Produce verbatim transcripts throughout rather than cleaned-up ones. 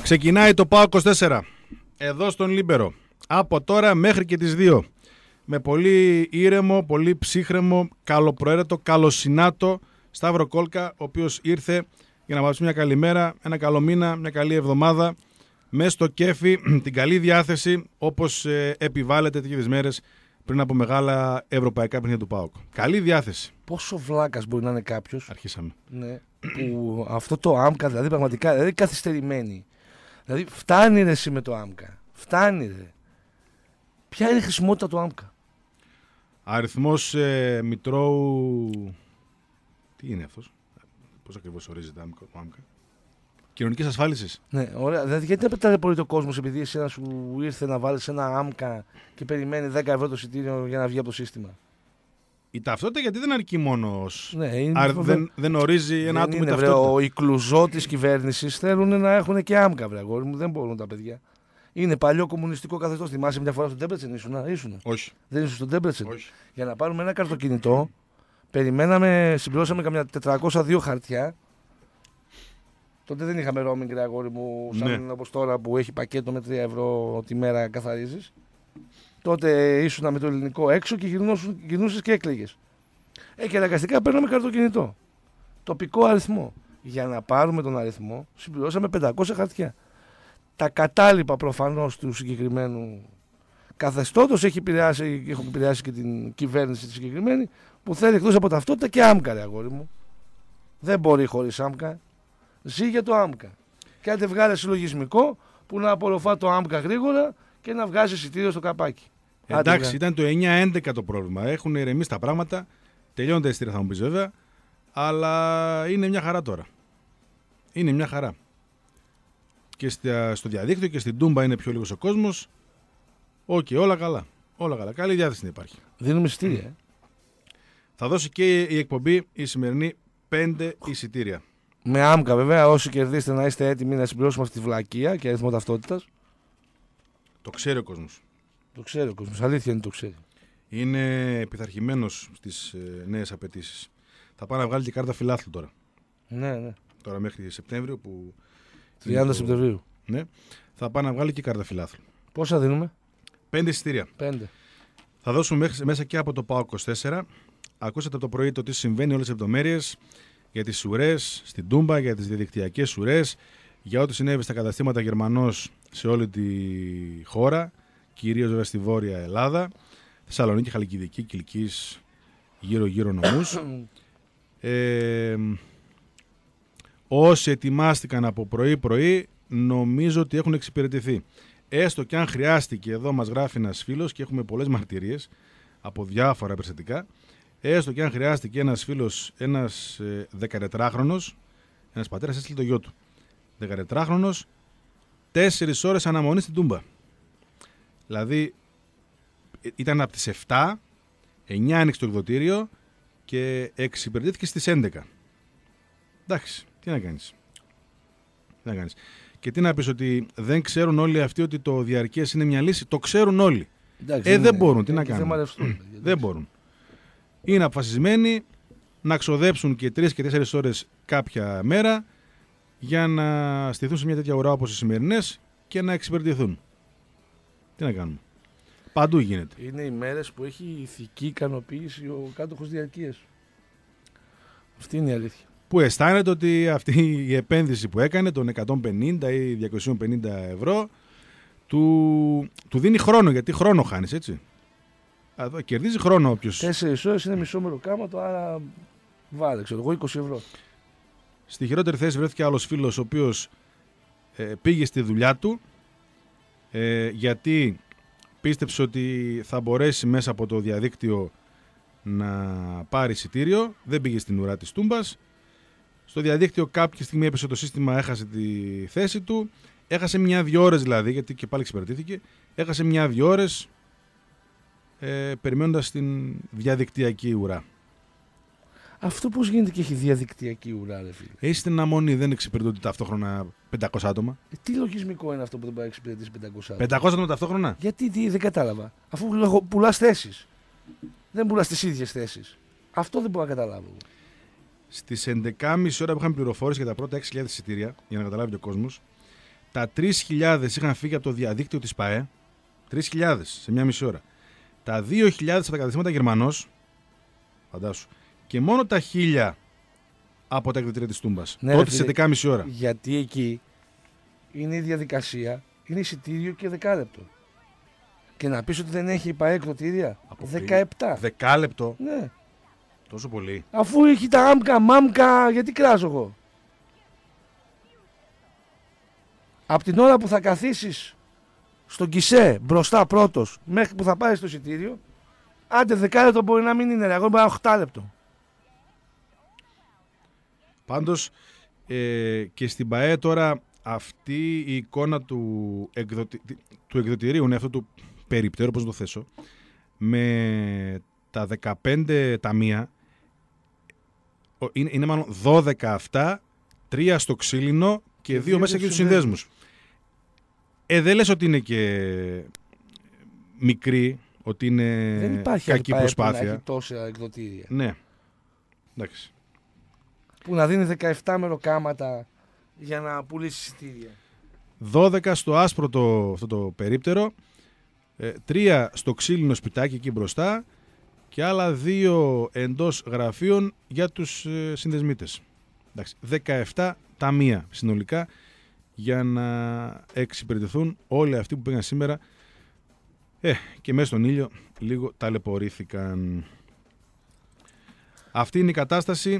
Ξεκινάει το ΠΑΟΚ είκοσι τέσσερα εδώ στον Λίμπερο από τώρα μέχρι και τις δύο, με πολύ ήρεμο, πολύ ψύχρεμο, καλοπροαίρετο, καλοσυνάτο Σταύρο Κόλκα, ο οποίος ήρθε για να μας πει μια καλή μέρα, ένα καλό μήνα, μια καλή εβδομάδα, μέσα στο κέφι, την καλή διάθεση, όπως ε, επιβάλλεται τέτοιες μέρες πριν από μεγάλα ευρωπαϊκά παιχνίδια του ΠΑΟΚ. Καλή διάθεση. Πόσο βλάκας μπορεί να είναι κάποιος. Αρχίσαμε. Ναι, που αυτό το άμκα, δηλαδή πραγματικά, δηλαδή καθυστερημένη. Δηλαδή φτάνει ρε εσύ με το άμκα. Φτάνει ρε. Ποια είναι η χρησιμότητα του άμκα? Αριθμός ε, Μητρώου. Τι είναι αυτός? Πώς ακριβώς ορίζεται ο άμκα? Κοινωνικής ασφάλισης. Ναι, ωραία. Δηλαδή, γιατί δεν πετάει πολύ το κόσμο επειδή εσένα σου ήρθε να βάλεις ένα άμκα και περιμένει δέκα ευρώ το εισιτήριο για να βγει από το σύστημα? Η ταυτότητα γιατί δεν αρκεί μόνο ως... Ναι, είναι... Άρα δεν, δεν ορίζει ένα άτομο η ταυτότητα. Βρε, ο ικλουζό της κυβέρνησης θέλουν να έχουν και άμκα, βρε αγόρι μου. Δεν μπορούν τα παιδιά. Είναι παλιό κομμουνιστικό καθεστώς. Θυμάσαι μια φορά στον Ντέμπρετσεν ήσουν? Ήσουν. Όχι. Δεν ήσουν στον Ντέμπρετσεν? Όχι. Για να πάρουμε ένα καρτοκινητό, περιμέναμε, συμπληρώσαμε καμιά τετρακόσια δύο χαρτιά. Τότε δεν είχαμε roaming, ρε αγόρι μου, σαν ναι. όπως τώρα που έχει πακέτο με τρία ευρώ τη μέρα καθαρίζεις. Τότε ήσουν με το ελληνικό έξω και γυρνούσες και έκλαιγες. Ε, και αναγκαστικά παίρναμε καρτοκινητό. Τοπικό αριθμό. Για να πάρουμε τον αριθμό, συμπληρώσαμε πεντακόσια χαρτιά. Τα κατάλοιπα προφανώς του συγκεκριμένου καθεστώτος έχει επηρεάσει, έχω επηρεάσει και την κυβέρνηση τη συγκεκριμένη, που θέλει εκτός από ταυτότητα και άμκα, ρε αγόρι μου. Δεν μπορεί χωρίς άμκα. Ζει για το άμκα. Και άντε βγάλε συλλογισμικό που να απορροφά το άμκα γρήγορα και να βγάζει εισιτήριο στο καπάκι. Εντάξει, ήταν το εννιά έντεκα το πρόβλημα. Έχουν ηρεμήσει τα πράγματα. Τελειώνουν τα εισιτήρια, θα μου πεις βέβαια. Αλλά είναι μια χαρά τώρα. Είναι μια χαρά. Και στο διαδίκτυο και στην Τούμπα είναι πιο λίγος ο κόσμος. Οκ, okay, όλα καλά. Όλα καλά. Καλή διάθεση να υπάρχει. Δίνουμε εισιτήρια. Ε. Θα δώσει και η εκπομπή η σημερινή πέντε εισιτήρια. Με άμκα βέβαια, όσοι κερδίσετε να είστε έτοιμοι να συμπληρώσουμε αυτή τη βλακεία και αριθμό ταυτότητας. Το ξέρει ο κόσμος. Το ξέρει ο κόσμος. Αλήθεια είναι το ξέρει. Είναι πειθαρχημένος στις ε, νέες απαιτήσεις. Θα πάει να βγάλει και κάρτα φιλάθλου τώρα. Ναι, ναι. Τώρα μέχρι Σεπτέμβριο που. τριάντα το... Σεπτεμβρίου. Ναι. Θα πάει να βγάλει και κάρτα φιλάθλου. Πόσα δίνουμε? Πέντε εισιτήρια. Πέντε. Θα δώσουμε μέχρι, μέσα και από το ΠΑΟΚ είκοσι τέσσερα. Ακούσατε από το πρωί το τι συμβαίνει, όλες τις λεπτομέρειες για τις ουρές στην Τούμπα, για τις διαδικτυακές ουρές, για ό,τι συνέβη στα καταστήματα Γερμανός σε όλη τη χώρα, κυρίως βέβαια στη Βόρεια Ελλάδα, Θεσσαλονίκη, Χαλκιδική, Κιλκής, γύρω-γύρω νομούς. ε, όσοι ετοιμάστηκαν από πρωί-πρωί, νομίζω ότι έχουν εξυπηρετηθεί. Έστω και αν χρειάστηκε, εδώ μας γράφει ένας φίλος και έχουμε πολλές μαρτυρίες από διάφορα περιστατικά, έστω και αν χρειάστηκε ένας φίλος, ένας ε, δεκατετράχρονος, ένας πατέρας έστειλε το γιο του, δεκατετράχρονος, τέσσερις ώρες αναμονή στην Τούμπα. Δηλαδή ήταν από τις επτά, εννιά άνοιξε το εκδοτήριο και εξυπηρετήθηκε στις έντεκα. Εντάξει, τι να κάνεις. Τι να κάνεις. Και τι να πεις, ότι δεν ξέρουν όλοι αυτοί ότι το διαρκές είναι μια λύση? Το ξέρουν όλοι. Εντάξει, ε, δεν είναι, μπορούν, τι να κάνουν. Δεν μπορούν. Είναι αποφασισμένοι να ξοδέψουν και τρεις και τέσσερις ώρες κάποια μέρα για να στηθούν σε μια τέτοια ουρά όπως οι σημερινές και να εξυπηρετηθούν. Τι να κάνουμε. Παντού γίνεται. Είναι οι μέρες που έχει ηθική ικανοποίηση ο κάτοχος διαρκείας. Αυτή είναι η αλήθεια. Που αισθάνεται ότι αυτή η επένδυση που έκανε των εκατόν πενήντα ή διακόσια πενήντα ευρώ του, του δίνει χρόνο, γιατί χρόνο χάνεις, έτσι. Εδώ κερδίζει χρόνο όποιος. Τέσσερις ώρες είναι μισό μεροκάματο, άρα βάλε, ξέρω εγώ, είκοσι ευρώ. Στη χειρότερη θέση βρέθηκε άλλος φίλος, ο οποίος ε, πήγε στη δουλειά του ε, γιατί πίστεψε ότι θα μπορέσει μέσα από το διαδίκτυο να πάρει εισιτήριο. Δεν πήγε στην ουρά της Τούμπας. Στο διαδίκτυο κάποια στιγμή έπεσε το σύστημα, έχασε τη θέση του. Έχασε μια-δυο ώρες δηλαδή, γιατί και πάλι εξυπηρετήθηκε. Έχασε μια-δυο ώρες ε, περιμένοντας την διαδικτυακή ουρά. Αυτό πώς γίνεται και έχει διαδικτυακή ουρά, ρε φίλε? Έχει την αμονή, δεν εξυπηρετούνται ταυτόχρονα πεντακόσια άτομα. Ε, τι λογισμικό είναι αυτό που δεν μπορεί να εξυπηρετήσει πεντακόσια άτομα? πεντακόσια άτομα ταυτόχρονα. Γιατί, τι, δεν κατάλαβα. Αφού πουλάς θέσεις. Δεν πουλάς τις ίδιες θέσεις. Αυτό δεν μπορώ να καταλάβω. Στις έντεκα και μισή ώρα που είχαμε πληροφόρηση για τα πρώτα έξι χιλιάδες εισιτήρια, για να καταλάβει ο κόσμος, Τα τρεις χιλιάδες είχαν φύγει από το διαδίκτυο της ΠΑΕ. τρεις χιλιάδες σε μια μισή ώρα. Τα δύο χιλιάδες από τα καταστήματα Γερμανός. Φαντάσου. Και μόνο τα χίλια από τα εκδοτήρια της Τούμπας. Ναι, τότε σε δεκάμιση ώρα. Γιατί εκεί είναι η διαδικασία, είναι εισιτήριο και δεκάλεπτο. Και να πεις ότι δεν έχει η ΠΑΕ εκδοτήρια. δεκαεπτά. Δεκάλεπτο. Ναι. Τόσο πολύ. Αφού έχει τα άμκα, μάμκα, γιατί κράζω εγώ. Από την ώρα που θα καθίσεις στον κισέ μπροστά πρώτος μέχρι που θα πάρεις το εισιτήριο, άντε δεκάλεπτο μπορεί να μην είναι, εγώ μπορεί να είναι οχτάλεπτο. Πάντως ε, και στην ΠΑΕ τώρα αυτή η εικόνα του, εκδοτη... του εκδοτηρίου είναι αυτό του περιπτέρου, πώς να το θέσω, με τα δεκαπέντε ταμεία, είναι, είναι μάλλον δώδεκα αυτά, τρία στο ξύλινο και, και δύο μέσα και τους συνδέσμους. Ε, δεν λες ότι είναι και μικρή, ότι είναι δεν υπάρχει κακή προσπάθεια. Δεν έχει τόσα εκδοτήρια. Ναι, εντάξει. Που να δίνει δεκαεπτά μεροκάματα για να πουλήσει εισιτήρια. δώδεκα στο άσπρο το, αυτό το περίπτερο, ε, τρία στο ξύλινο σπιτάκι εκεί μπροστά και άλλα δύο εντός γραφείων για τους ε, συνδεσμίτες. Εντάξει, δεκαεπτά ταμεία συνολικά για να εξυπηρετηθούν όλοι αυτοί που πήγαν σήμερα ε, και μέσα στον ήλιο λίγο ταλαιπωρήθηκαν. Αυτή είναι η κατάσταση.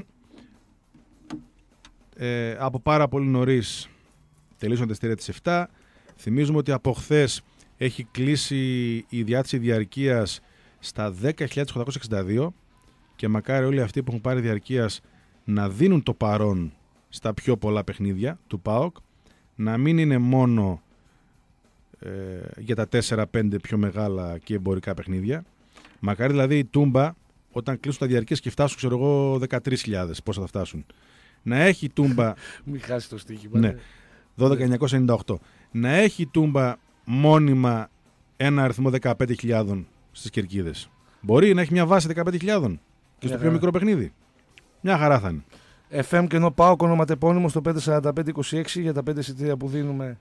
Ε, από πάρα πολύ νωρίς τελείωσαν τα εισιτήρια της επτά. Θυμίζουμε ότι από χθες έχει κλείσει η διάθεση διαρκείας στα δέκα χιλιάδες οκτακόσια εξήντα δύο και μακάρι όλοι αυτοί που έχουν πάρει διαρκείας να δίνουν το παρόν στα πιο πολλά παιχνίδια του ΠΑΟΚ, να μην είναι μόνο ε, για τα τέσσερα πέντε πιο μεγάλα και εμπορικά παιχνίδια. Μακάρι δηλαδή η Τούμπα όταν κλείσουν τα διαρκείας και φτάσουν ξέρω εγώ δεκατρείς χιλιάδες, πόσα θα φτάσουν, να έχει η Τούμπα μην χάσει το στοίχημα. Ναι, δώδεκα χιλιάδες εννιακόσια ενενήντα οκτώ. Να έχει η Τούμπα μόνιμα ένα αριθμό δεκαπέντε χιλιάδες στις κερκίδες. Μπορεί να έχει μια βάση δεκαπέντε χιλιάδες και στο μια πιο χαρά. μικρό παιχνίδι. Μια χαρά θα είναι. εφ εμ και ενώ πάω ονοματεπώνυμο στο πέντε τέσσερα πέντε είκοσι έξι για τα πέντε εισιτήρια που δίνουμε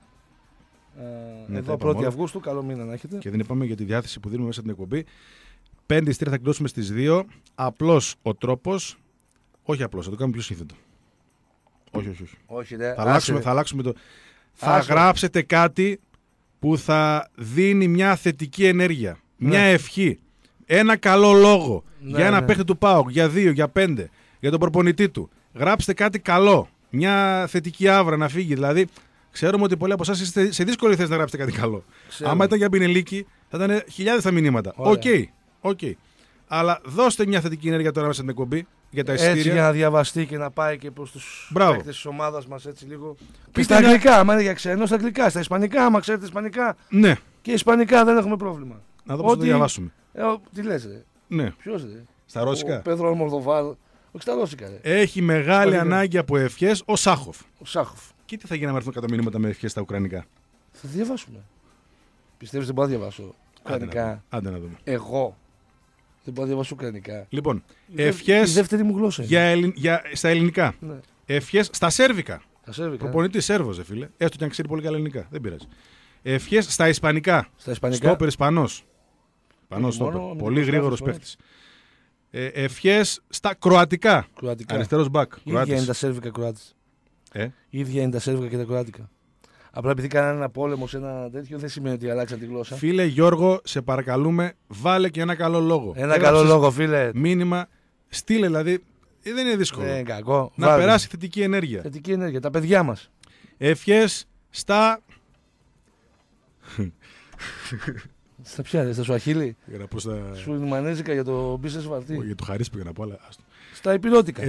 ε, ναι, εδώ πρώτη Αυγούστου. Καλό μήνα να έχετε. Και δεν είπαμε για τη διάθεση που δίνουμε μέσα στην εκπομπή. Πέντε εισιτήρια θα κλείσουμε στις δύο. Απλώς ο τρόπος, όχι απλώς, θα το κάνουμε πιο σύνθετο. Όχι, όχι, όχι. όχι ρε, θα, αλλάξουμε, θα αλλάξουμε το. Θα Άσε. γράψετε κάτι που θα δίνει μια θετική ενέργεια. Ναι. Μια ευχή. Ένα καλό λόγο. Ναι, για ένα ναι. παίχτη του ΠΑΟΚ, για δύο, για πέντε. Για τον προπονητή του. Γράψτε κάτι καλό. Μια θετική άβρα να φύγει. Δηλαδή, ξέρουμε ότι πολλοί από εσάς είστε σε δύσκολη θέση να γράψετε κάτι καλό. Ξέρω. Άμα ήταν για Μπινελίκη, θα ήταν χιλιάδες τα μηνύματα. Οκ. Okay, okay. Αλλά δώστε μια θετική ενέργεια τώρα μέσα στην εκπομπή. Για τα εισιτήρια. Έτσι για να διαβαστεί και να πάει και προς τους παίκτες της ομάδας μας έτσι λίγο. Και Πείτε στα μια... αγγλικά, άμα είναι για ξένο, στα αγγλικά. Στα ισπανικά, άμα ξέρετε ισπανικά. Ναι. Και ισπανικά δεν έχουμε πρόβλημα. Να δω πώς θα το διαβάσουμε. Ε, ο, τι λες ρε. Ναι. Ποιος ρε. Στα ρώσικα. Ο Πέδρο Μορδοβάλ. Όχι στα ρώσικα ρε. Έχει μεγάλη Ισπανικά. ανάγκη από ευχές ο Σάχοφ. Ο Σάχοφ. Και τι θα γίνει να έρθουν κατά μηνύματα με ευχές στα ουκρανικά. Θα διαβάσουμε. Πιστεύεις δεν μπορώ να διαβάσω ουκρανικά. Άντε να δούμε. Εγώ δεν μπορώ να διαβάσω ουκρανικά. Λοιπόν, Η ευχές δεύτερη μου γλώσσα. για ελλην... για... στα ελληνικά. Ναι. Ευχές στα σέρβικα. Τα σέρβικα. Προπονητής Σέρβος, φίλε. Έστω και αν ξέρει πολύ καλά ελληνικά. Δεν πειράζει. Ευχές στα ισπανικά. Στα ισπανικά. Στόπερ Ισπανός. Ισπανός στόπερ. μόνο, Πολύ μικρός γρήγορος άνθρωπος, παίχτης. Ε, ευχές στα κροατικά. Κροατικά. Αριστερός μπακ. ίδια είναι Κροάτης. τα σέρβικα Κροάτης. Ε, ίδια είναι τα σέρβικα και τα κροάτικα. Απλά επειδή κάνανε ένα πόλεμο σε ένα τέτοιο δεν σημαίνει ότι αλλάξαν τη γλώσσα. Φίλε Γιώργο, σε παρακαλούμε, βάλε και ένα καλό λόγο. Ένα Έγραψες καλό λόγο, φίλε. Μήνυμα, στείλε δηλαδή. ε, Δεν είναι δύσκολο. Δεν είναι κακό. Να Βάλε. περάσει θετική ενέργεια. Θετική ενέργεια. Τα παιδιά μας. Ευχές στα. Στα ποια, στα Σουαχίλη. Για να πω στα. Σου Μανέζικα για το business βαρτί. Για το χαρίσπι πήγα να πω, αλλά. άστο. Στα υπηρώτικα.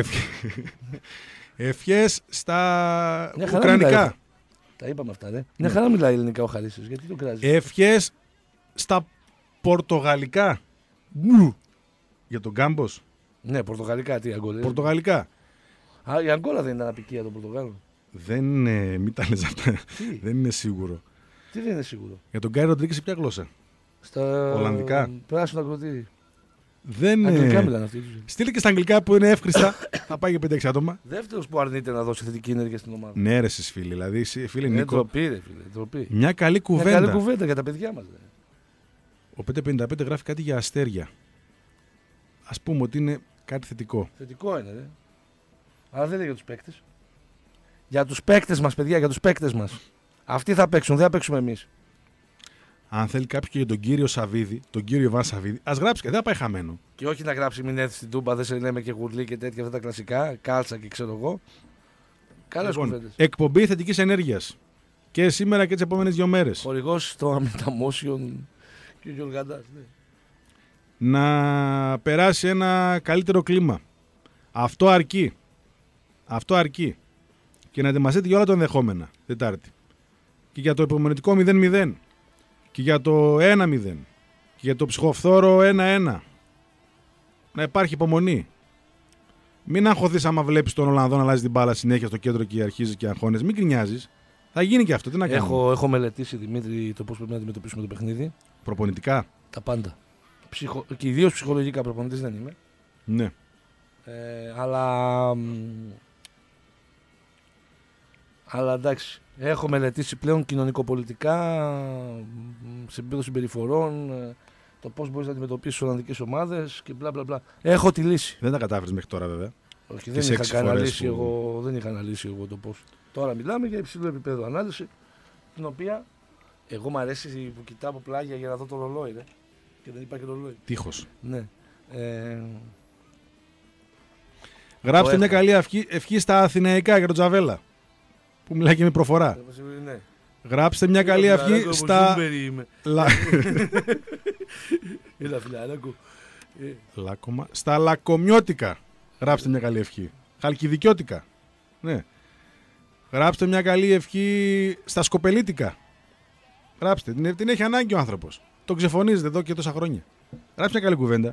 Ευχές στα Μια χαρά μιλάει. ουκρανικά. Τα είπαμε αυτά, ρε. Μια χαρά μιλάει ελληνικά ο Χαρίσιος. Γιατί το κράζει. Ευχές στα πορτογαλικά. Μου. Για τον Κάμπος. Ναι, πορτογαλικά, τι Αγκόλα. Πορτογαλικά. Α, η Αγκόλα δεν ήταν απικία των Πορτογάλων. Δεν είναι. Μην τα λες αυτά. Τι? Δεν είναι σίγουρο. Τι δεν είναι σίγουρο. Για τον Γκάι Ροντρίγκες σε ποια γλώσσα. Στα Ολλανδικά. Πράσινο ακροτήρι. Δεν Αγγλικά μιλάνε αυτοί. Στείλε και στα αγγλικά που είναι εύχριστα. Θα πάει και πέντε έξι άτομα. Δεύτερος που αρνείται να δώσει θετική ενέργεια στην ομάδα. Ναι, ρε, εσείς φίλοι. Δηλαδή, φίλε Νίκο. Ντροπή, ρε φίλε. Ντροπή. Μια καλή κουβέντα. Μια καλή κουβέντα για τα παιδιά μας. Δε. Ο πεντακόσια πενήντα πέντε γράφει κάτι για αστέρια. Ας πούμε ότι είναι κάτι θετικό. Θετικό είναι, ρε. Αλλά δεν είναι για τους παίκτες. Για τους παίκτες μας, παιδιά, για τους παίκτες μας. Αυτοί θα παίξουν, δεν θα παίξουμε εμείς. Αν θέλει κάποιο και για τον κύριο Σαββίδη, τον κύριο Ιβάν Σαββίδη, ας γράψει και δεν θα πάει χαμένο. Και όχι να γράψει μην έρθει στην Τούμπα, δεν σε λέμε και γουρλί και τέτοια αυτά τα κλασικά, κάλτσα και ξέρω εγώ. Καλές Λοιπόν, κουβέντες. εκπομπή θετικής ενέργειας. Και σήμερα και τις επόμενες δύο μέρες. Χορηγός στο Αμεταμόσιον και ο Γιωργαντάς. Ναι. Να περάσει ένα καλύτερο κλίμα. Αυτό αρκεί. Αυτό αρκεί. Και να ετοιμαστείτε για όλα τα ενδεχόμενα. Τετάρτη. Και για το υπομονετικό μηδέν μηδέν. Και για το ένα μηδέν. Και για το ψυχοφθόρο ένα ένα. Να υπάρχει υπομονή. Μην αγχωθείς άμα βλέπεις τον Ολλανδό να αλλάζει την μπάλα συνέχεια στο κέντρο και αρχίζει και αγχώνες. Μην γκρινιάζεις. Θα γίνει και αυτό. Τι να κάνουμε. Έχω, έχω μελετήσει, Δημήτρη, το πώς πρέπει να αντιμετωπίσουμε το παιχνίδι. Προπονητικά. Τα πάντα. Ψυχο... Και ιδίως ψυχολογικά, προπονητής δεν είμαι. Ναι. Ε, αλλά. Αλλά εντάξει. Έχω μελετήσει πλέον κοινωνικοπολιτικά, σε επίπεδο συμπεριφορών, το πώς μπορείς να αντιμετωπίσεις ολλανδικές ομάδες και μπλα μπλα μπλα. Έχω τη λύση. Δεν τα κατάφερες μέχρι τώρα, βέβαια. Όχι, δεν είχα, αναλύσει που... εγώ, δεν είχα αναλύσει εγώ το πώς. Τώρα μιλάμε για υψηλό επίπεδο ανάλυση, την οποία εγώ μου αρέσει που κοιτάω από πλάγια για να δω το ρολόι. Ρε. Και δεν υπάρχει ρολόι. Τείχος. Ναι. Ε... Γράψτε μια καλή ευχή, ευχή στα Αθηναϊκά για τον Τζαβέλα. Που μιλάει και με προφορά. Ναι. Γράψτε μια καλή ευχή στα. Λα... Έλα, φιλαράκο. Λάκωμα. Στα λακομιώτικα. Γράψτε μια καλή ευχή. Χαλκιδικιώτικα. Ναι. Γράψτε μια καλή ευχή στα σκοπελίτικα. Γράψτε. Την, την έχει ανάγκη ο άνθρωπος. Τον ξεφωνίζετε εδώ και τόσα χρόνια. Γράψτε μια καλή κουβέντα.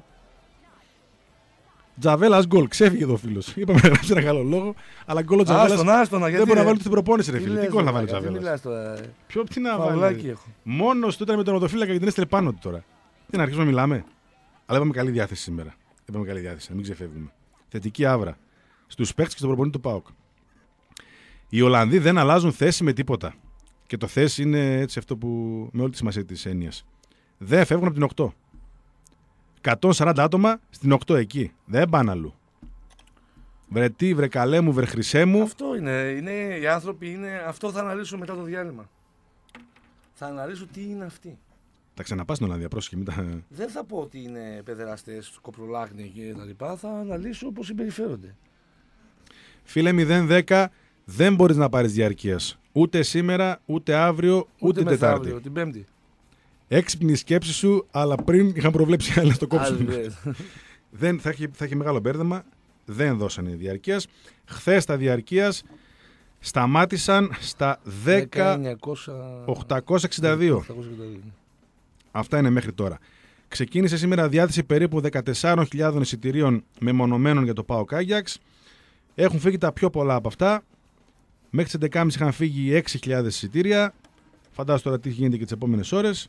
Τζαβέλα γκολ. Ξέφυγε εδώ ο φίλος. Είπαμε να γράψει ένα καλό λόγο. Αλλά γκολ ο Τζαβέλα. Δεν μπορεί να βάλει την προπόνηση, ρε φίλε. Τι γκολ να βάλει ο Τζαβέλα. Ποιο τι να βάλει. Μόνο του ήταν με τον οδοφύλακα και την έστειλε πάνω του τώρα. Τι να αρχίσουμε να μιλάμε. Αλλά είπαμε καλή διάθεση σήμερα. Είπαμε καλή διάθεση. Να μην ξεφεύγουμε. Θετική άβρα. Στου παίκτες και στον προπονητή του ΠΑΟΚ. Οι Ολλανδοί δεν αλλάζουν θέση με τίποτα. Και το θέση είναι έτσι αυτό που με όλη τη σημασία τη έννοια. Δεν φεύγουν από την οκτώ. εκατόν σαράντα άτομα στην οκτώ εκεί. Δεν πάνε αλλού. Βρε τι, βρε καλέ μου, βρε χρυσέ μου. Αυτό είναι. είναι. Οι άνθρωποι είναι. Αυτό θα αναλύσω μετά το διάλειμμα. Θα αναλύσω τι είναι αυτοί. Θα ξαναπάς στην Ολλανδία, πρόσεχε. Μετά... Δεν θα πω ότι είναι παιδεραστές, κοπρολάγνοι και τα λοιπά. Θα αναλύσω πώς συμπεριφέρονται. Φίλε μηδέν δέκα, δεν μπορείς να πάρεις διαρκείας. Ούτε σήμερα, ούτε αύριο, ούτε, ούτε Τετάρτη. Αύριο, την Πέμπτη. Έξυπνη η σκέψη σου, αλλά πριν είχαν προβλέψει άλλα στο κόψιμο. Δεν, θα, έχει, θα έχει μεγάλο μπέρδεμα. Δεν δώσανε διαρκείας. Χθες τα διαρκείας σταμάτησαν στα δέκα χιλιάδες οκτακόσια εξήντα δύο. Αυτά είναι μέχρι τώρα. Ξεκίνησε σήμερα διάθεση περίπου δεκατέσσερις χιλιάδες εισιτηρίων μεμονωμένων για το ΠΑΟΚ Άγιαξ. Έχουν φύγει τα πιο πολλά από αυτά. Μέχρι τις έντεκα και μισή είχαν φύγει έξι χιλιάδες εισιτήρια. Φαντάζομαι τώρα τι γίνεται και τις επόμενες ώρες.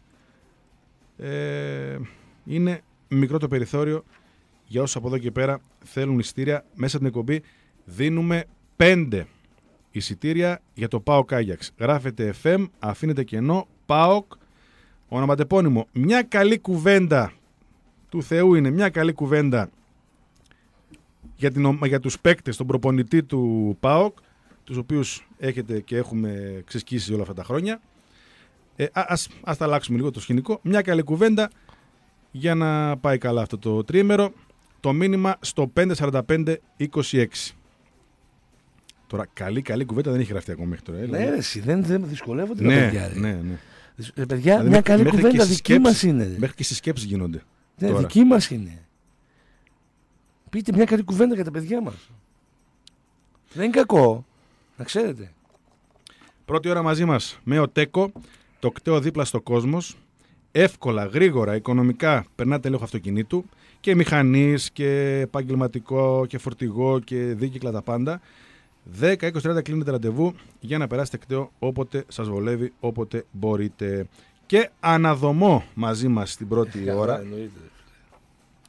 Ε, είναι μικρό το περιθώριο για όσους από εδώ και πέρα θέλουν εισιτήρια. Μέσα από την εκπομπή δίνουμε πέντε εισιτήρια για το ΠΑΟΚ Άγιαξ. Γράφετε εφ εμ, αφήνετε κενό, ΠΑΟΚ, ονοματεπώνυμο. Μια καλή κουβέντα του Θεού είναι, μια καλή κουβέντα για, την, για τους παίκτες, τον προπονητή του ΠΑΟΚ, τους οποίους έχετε και έχουμε ξεσκίσει όλα αυτά τα χρόνια. Ε, ας, ας τα αλλάξουμε λίγο το σκηνικό. Μια καλή κουβέντα για να πάει καλά αυτό το τριήμερο. Το μήνυμα στο πέντε σαράντα πέντε είκοσι έξι. Τώρα καλή καλή κουβέντα δεν έχει γραφτεί ακόμα μέχρι τώρα. Ναι, ρε, εσύ, δεν, δεν δυσκολεύονται ναι, τα παιδιά. Ναι, ναι. Ε, παιδιά, δηλαδή, μια καλή κουβέντα δική σκέψεις, μας είναι. Μέχρι και στις σκέψεις γίνονται. Ναι, δική μας είναι. Πείτε μια καλή κουβέντα για τα παιδιά μας. Δεν είναι κακό. Να ξέρετε. Πρώτη ώρα μαζί μας με ο Τέκο, το κταίο δίπλα στο Κόσμος. Εύκολα, γρήγορα, οικονομικά περνάτε έλεγχο αυτοκινήτου και μηχανής και επαγγελματικό και φορτηγό και δίκυκλα τα πάντα. δέκα, είκοσι, τριάντα κλείνετε ραντεβού για να περάσετε κταίο όποτε σας βολεύει, όποτε μπορείτε. Και αναδομό μαζί μας την πρώτη ώρα.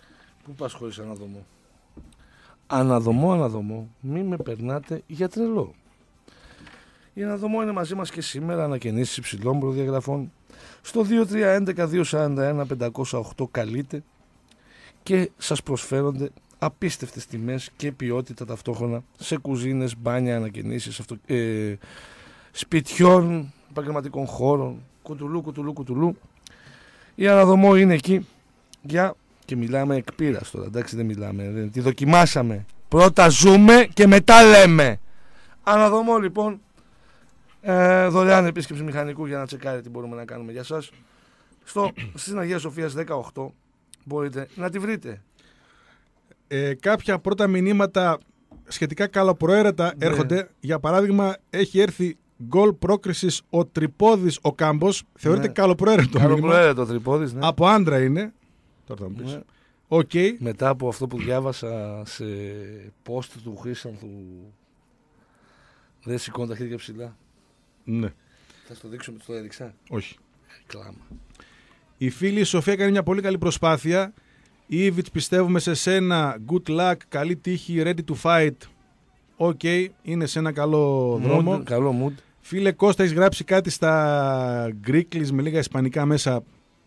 Πού πας χωρίς αναδομό? Αναδομό, αναδομό, μη με περνάτε για τρελό. Η Αναδομό είναι μαζί μας και σήμερα, ανακαινήσεις υψηλών προδιαγραφών. Στο δύο τρία έντεκα δύο σαράντα ένα πεντακόσια οκτώ καλείτε και σας προσφέρονται απίστευτες τιμές και ποιότητα ταυτόχρονα σε κουζίνες, μπάνια, ανακαινήσεις, αυτο... ε, σπιτιών, επαγγελματικών χώρων, κουτουλού, κουτουλού, κουτουλού. Η Αναδομό είναι εκεί για... και μιλάμε εκ πείρας τώρα, εντάξει, δεν μιλάμε, δεν... τη δοκιμάσαμε. Πρώτα ζούμε και μετά λέμε. Αναδομό λοιπόν, ε, δωρεάν επίσκεψη μηχανικού για να τσεκάρετε τι μπορούμε να κάνουμε για σας. Στο, στην Αγία Σοφίας δεκαοκτώ μπορείτε να τη βρείτε. Ε, κάποια πρώτα μηνύματα σχετικά καλοπροαίρετα ναι. έρχονται. Για παράδειγμα, έχει έρθει γκολ πρόκρισης ο Τρυπόδης ο Κάμπος. Θεωρείται ναι. καλοπροαίρετο. Καλοπροαίρετο Τρυπόδης, ναι. Από άντρα είναι. Τώρα θα μου πεις. Ναι. Okay. Μετά από αυτό που διάβασα σε post του Χρήσανθου, δεν σηκώνω τα χέρια ψηλά. Ναι. Θα στο δείξω, το έδειξα. Όχι. Κλάμα. Η φίλη η Σοφία κάνει μια πολύ καλή προσπάθεια. Ήβιτς, πιστεύουμε σε σένα. Good luck, καλή τύχη, ready to fight. Οκ, okay. Είναι σε ένα καλό mood, δρόμο. Καλό mood. Φίλε Κώστα, έχεις γράψει κάτι στα γκρίκλις με λίγα ισπανικά μέσα.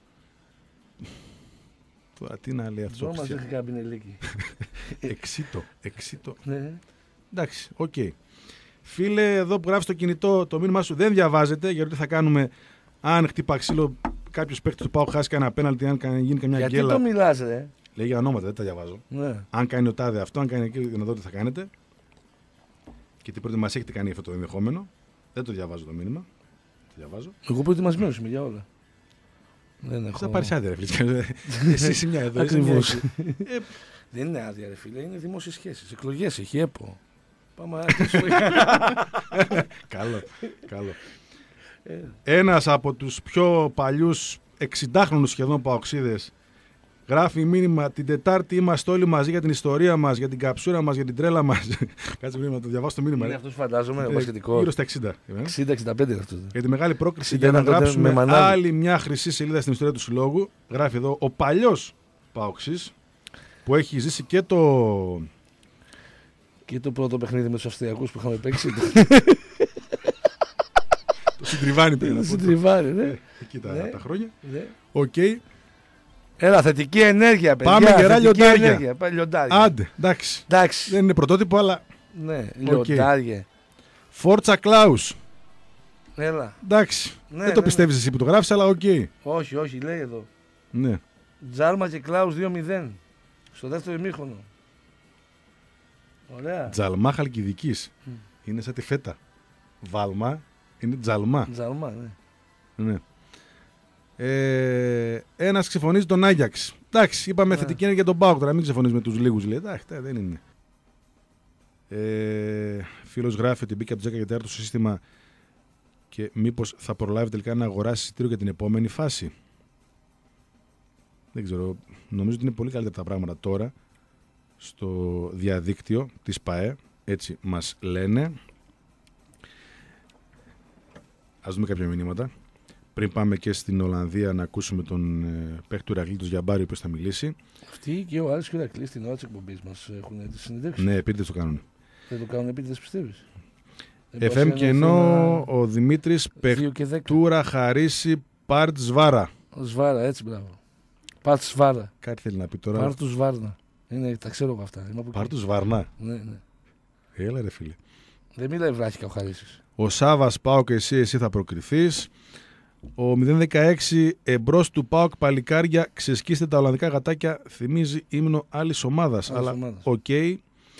Τώρα τι να λέει αυτό. Εδώ μας έχει καμπινελίκι. Εξήτο, εξήτο. Ναι. Εντάξει, οκ. Okay. Φίλε, εδώ που γράφει το κινητό, το μήνυμά σου δεν διαβάζεται, γιατί θα κάνουμε αν χτύπα ξύλο κάποιο παίκτη του Πάου χάσει κανένα πέναλτι, αν γίνει καμιά γιατί γκέλα. Γιατί το μιλάς, ρε. Λέει για ονόματα, δεν τα διαβάζω. Ναι. Αν κάνει ο τάδε αυτό, αν κάνει εκείνο, να δω τι θα κάνετε. Και τι προετοιμασία έχετε κάνει αυτό το ενδεχόμενο. Δεν το διαβάζω το μήνυμα. Το διαβάζω. Εγώ προετοιμασμένος είμαι για όλα. Δεν έχω. Θα πάρεις άδεια, ρε φίλε. Εσύ είσαι μια εδώ. Ακριβώς. ε, δεν είναι άδεια, ρε φίλε. Είναι δημόσιες σχέσεις. Εκλογές έχει, ΕΠΟ. Πάμε Καλό, καλό. Ένας από τους πιο παλιούς εξιντάχρονους σχεδόν παοξίδες γράφει μήνυμα: την Τετάρτη είμαστε όλοι μαζί για την ιστορία μας, για την καψούρα μας, για την τρέλα μας. Κάτσε μήνυμα, το διαβάσω το μήνυμα. Είναι αυτός φαντάζομαι, ο μπασκετικός. Γύρω στα εξήντα. εξήντα εξήντα πέντε είναι αυτός. Για τη μεγάλη πρόκριση για να γράψουμε άλλη μια χρυσή σελίδα στην ιστορία του συλλόγου. Γράφει εδώ ο παλιός παοξής που έχει ζήσει και το. Και το πρώτο παιχνίδι με τους Αυστριακούς που είχαμε παίξει. Το συντριβάνι πριν. Το συντριβάνι, ναι. Εκεί τα, ναι. τα χρόνια. Ναι. Οκ. Okay. Έλα, θετική ενέργεια, παιδιά. Πάμε γερά λιοντάρια. λιοντάρια. Άντε, εντάξει. εντάξει. Δεν είναι πρωτότυπο, αλλά. Ναι, λιοντάρια. Φόρτσα Κλάους. Έλα. Εντάξει. Ναι, δεν το ναι, πιστεύεις ναι. εσύ που το γράφεις, αλλά οκ. Okay. Όχι, όχι, λέει εδώ. Ναι. Τζάλμα και Κλάους δύο μηδέν. Στο δεύτερο ημίχρονο. Ωραία. Τζαλμά Χαλκιδικής. Mm. Είναι σαν τη φέτα. Βάλμα είναι τζαλμά. Τζαλμά, ναι. ναι. Ε, ένας ξεφωνίζει τον Άγιαξ. Εντάξει, είπαμε ναι. θετική είναι για τον Πάοκ. Τώρα μην ξεφωνίζει με τους λίγους. Λέει. Εντάξει, δεν είναι. Ε, φίλος γράφει ότι μπήκε από το Τζέκα για τέταρτο στο σύστημα και μήπως θα προλάβει τελικά να αγοράσει εισιτήριο για την επόμενη φάση. Δεν ξέρω. Νομίζω ότι είναι πολύ καλύτερα τα πράγματα τώρα στο διαδίκτυο της ΠΑΕ. Έτσι μας λένε. Ας δούμε κάποια μηνύματα. Πριν πάμε και στην Ολλανδία να ακούσουμε τον ε, παίκτη του Ηρακλή, τον Γιαμπάριο, που θα μιλήσει. Αυτοί και ο Άρης και ο Ηρακλής στην ώρα της εκπομπής μας έχουν τις συνεντεύξεις. Ναι, επίτηδες το κάνουν. Δεν το κάνουν επίτηδες, πιστεύεις? εφ εμ και ενώ ένα... ο Δημήτρης Πεκτούρα Χαρίση Πάρτ Σβάρα. Σβάρα, έτσι μπράβο. Πάρτ Σβάρα. Κάτι θέλει να πει τώρα. Πάρτ Σβάρνα. Είναι, τα ξέρω εγώ αυτά. Πάρτ Σβάρνα. Ναι, ναι. Έλα ρε φίλε. Δεν μιλάει βράχικα ο Χαρίσης. Ο Σάβας Πάοκ και εσύ, εσύ θα προκριθείς. Ο μηδέν δεκαέξι εμπρός του ΠΑΟΚ παλικάρια, ξεσκίστε τα ολλανδικά γατάκια, θυμίζει ύμνο άλλης ομάδας. Αλλά οκ. Okay.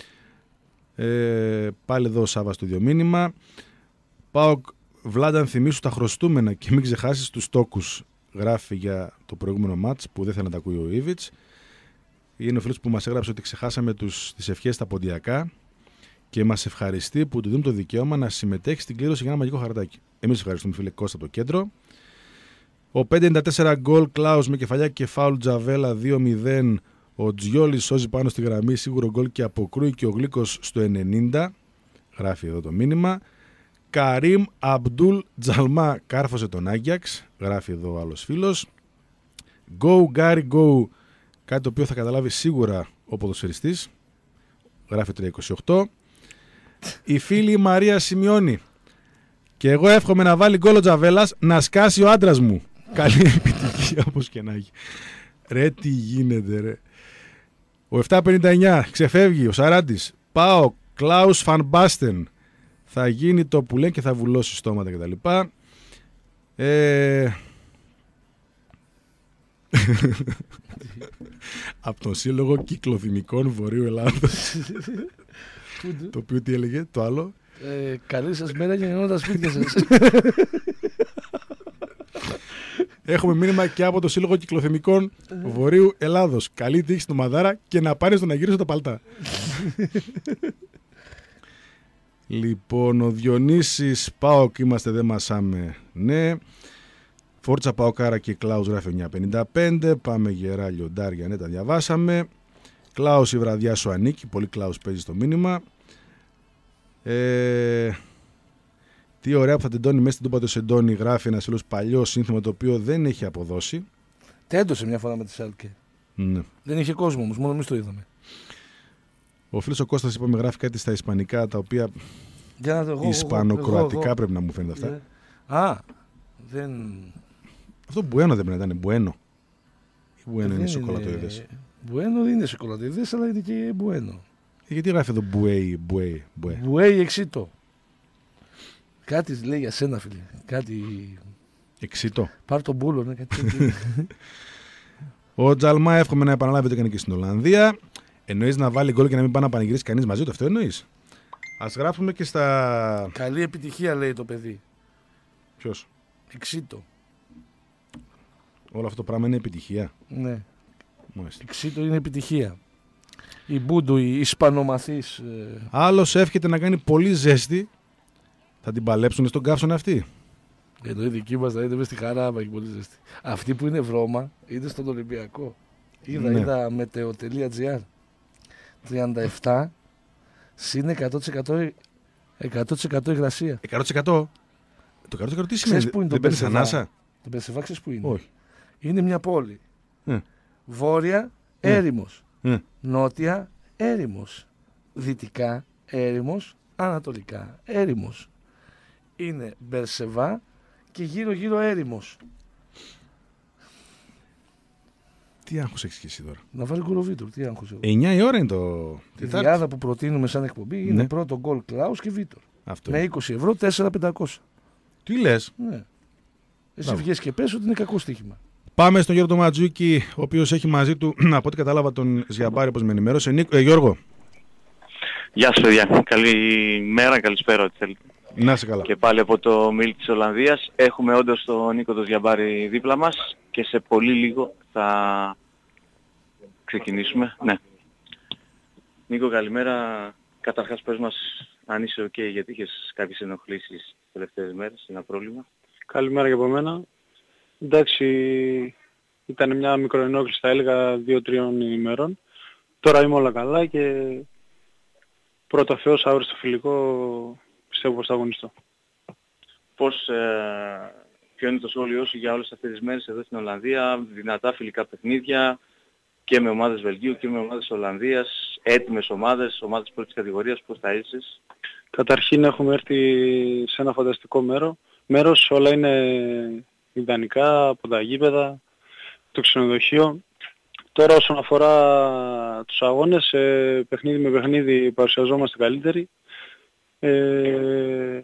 Ε, πάλι εδώ ο Σάββας το ίδιο μήνυμα. ΠΑΟΚ, Βλάνταν, θυμίσου τα χρωστούμενα και μην ξεχάσεις τους τόκους. Γράφει για το προηγούμενο μάτς που δεν θέλει να τα ακούει ο Ήβιτς. Είναι ο φίλος που μας έγραψε ότι ξεχάσαμε τους, τις ευχές στα ποντιακά και μας ευχαριστεί που του δίνουν το δικαίωμα να συμμετέχει στην κλήρωση για ένα μαγικό χαρτάκι. Εμείς ευχαριστούμε, φίλε Κώστα, από το κέντρο. Ο πέντε ενενήντα τέσσερα γκολ Κλάους με κεφαλιά και φάουλ Τζαβέλα δύο μηδέν. Ο Τζιόλης σώζει πάνω στη γραμμή, σίγουρο γκολ και αποκρούει και ο Γλίκος στο ενενήντα. Γράφει εδώ το μήνυμα. Καρίμ Αμπτούλ Τζαλμά κάρφωσε τον Άγιαξ. Γράφει εδώ ο άλλος φίλος. Go Gary Go. Κάτι το οποίο θα καταλάβει σίγουρα ο ποδοσφαιριστής. Γράφει τρία είκοσι οκτώ. Η φίλη Μαρία σημειώνει. Και εγώ εύχομαι να βάλει γκολ ο Τζαβέλας, να σκάσει ο άντρας μου. Καλή επιτυχία όπως και να έχει. Ρε τι γίνεται ρε. Ο επτακόσια πενήντα εννιά ξεφεύγει, ο Σαράντης. Πάω, Κλάους Φαν Μπάστεν. Θα γίνει το που λένε και θα βουλώσει στόματα κτλ. Ε... Από τον Σύλλογο Κυκλοθυμικών Βορείου Ελλάδος. Το οποίο τι έλεγε, το άλλο. Ε, καλή σας μέρα και ενώ τα σπίτια σας. Έχουμε μήνυμα και από το Σύλλογο Κυκλοθυμικών Βορείου Ελλάδος. Καλή τύχη στο Μαδάρα και να πάρει στον Αγύρισο τα παλτά. Λοιπόν, ο Διονύσης ΠΑΟΚ είμαστε, δεν μασάμε. Ναι. Φόρτσα ΠΑΟΚάρα και Κλάους γράφει εννιά πενήντα πέντε. Πάμε γερά λιοντάρια, ναι, τα διαβάσαμε. Κλάους η βραδιά σου ανήκει. Πολύ Κλάους παίζει στο μήνυμα. Ε, τι ωραία που θα τεντώνει μέσα στην τούπα του Σεντώνη, γράφει ένας φίλος, παλιό σύνθημα το οποίο δεν έχει αποδώσει. Τέντωσε μια φορά με τη Σάλκε. Ναι. Δεν είχε κόσμο όμως, μόνο εμείς το είδαμε. Ο φίλος ο Κώστας είπαμε γράφει κάτι στα ισπανικά τα οποία ισπανοκροατικά πρέπει να μου φαίνεται αυτά. Yeah. Α, δεν... Αυτό μπουένο δεν πρέπει να ήταν, μπουένο. Ή μπουένο είναι σοκολατοειδές. Μπουένο δεν είναι σοκολατοειδές, αλλά είναι και μπουένο. Γιατί γράφει εδώ μπουέι, μπουέι, μπουέ. Μπουέι εξήτο. Κάτι λέει για σένα, φίλε. Κάτι... Εξήτο. Πάρ' τον μπούλο, ναι, κάτι. Ο Τζαλμά εύχομαι να επαναλάβει ότι έκανε και στην Ολλανδία. Εννοείς να βάλει γκολ και να μην πάει να πανηγυρίσει κανείς μαζί του, αυτό εννοείς? Ας γράφουμε και στα... Καλή επιτυχία λέει το παιδί. Ποιος? Εξήτο. Όλο αυτό το πράγμα είναι επιτυχία. Ναι. Μάλιστα. Εξήτο είναι επιτυχία. Η Μπούντου, η Ισπανομαθής. Ε... Άλλος εύχεται να κάνει πολύ ζέστη. Θα την παλέψουν στον καύσωνα αυτή. Ενώ η δική μας θα είναι μες στη χαρά, άμα έχει πολύ ζέστη. Αυτή που είναι βρώμα είναι στον Ολυμπιακό. Είδα, ναι. είδα μετeo.gr. τριάντα επτά συν εκατό τοις εκατό, εκατό τοις εκατό υγρασία. εκατό τοις εκατό. Το εκατό τοις εκατό τι σημαίνει? Που είναι δεν παίρνεις ανάσα? Το Περσεβά ξέρεις που είναι? Όχι. Είναι μια πόλη. Ε. Βόρεια έρημος. Ε. Νότια έρημος. Δυτικά έρημος. Ανατολικά έρημος. Είναι Μπερσεβά και γύρω γύρω έρημος. Τι άγχος έχεις και εσύ τώρα? Να βάλει Γκολοβίτορ, τι άγχος έχω? εννιά η ώρα είναι το... Η διάδα που προτείνουμε σαν εκπομπή είναι, ναι, πρώτο γκολ Κλάους και Βίτορ. Αυτό με είναι. είκοσι ευρώ, τέσσερα χιλιάδες πεντακόσια. Τι λες? Ναι. Εσύ βγες και πες ότι είναι κακό στοίχημα. Πάμε στον Γιώργο Ματζούκη, ο οποίος έχει μαζί του, από ό,τι κατάλαβα, τον Ζιαμπάρη, όπως με ενημέρωσε. Νίκο, ε, Γιώργο. Γεια σας παιδιά, καλημέρα, καλησπέρα ό,τι θέλετε. Να είσαι καλά. Και πάλι από το Μίλ της Ολλανδίας. Έχουμε όντως τον Νίκο τον Ζιαμπάρη δίπλα μας και σε πολύ λίγο θα ξεκινήσουμε. Ναι. Νίκο, καλημέρα. Καταρχάς πες μας αν είσαι ok, γιατί είχες κάποιες ενοχλήσεις τις τελευταίες μέρες, ένα πρόβλημα. Καλημέρα και από μένα. Εντάξει, ήταν μια μικροενόχληση, θα έλεγα δύο-τριών ημερών. Τώρα είμαι όλα καλά και πρώτα Θεός αύριο στο φιλικό πιστεύω πως θα αγωνιστώ. Πώς, ε, ποιο είναι το σχόλιο σου για όλες αυτές τις μέρες εδώ στην Ολλανδία, δυνατά φιλικά παιχνίδια και με ομάδες Βελγίου και με ομάδες Ολλανδίας, έτοιμες ομάδες, ομάδες πρώτης κατηγορίας, πώς θα είσαι? Καταρχήν έχουμε έρθει σε ένα φανταστικό μέρο. μέρος, όλα είναι ιδανικά από τα γήπεδα, το ξενοδοχείο. Τώρα όσον αφορά τους αγώνες, ε, παιχνίδι με παιχνίδι παρουσιαζόμαστε καλύτεροι. Ε,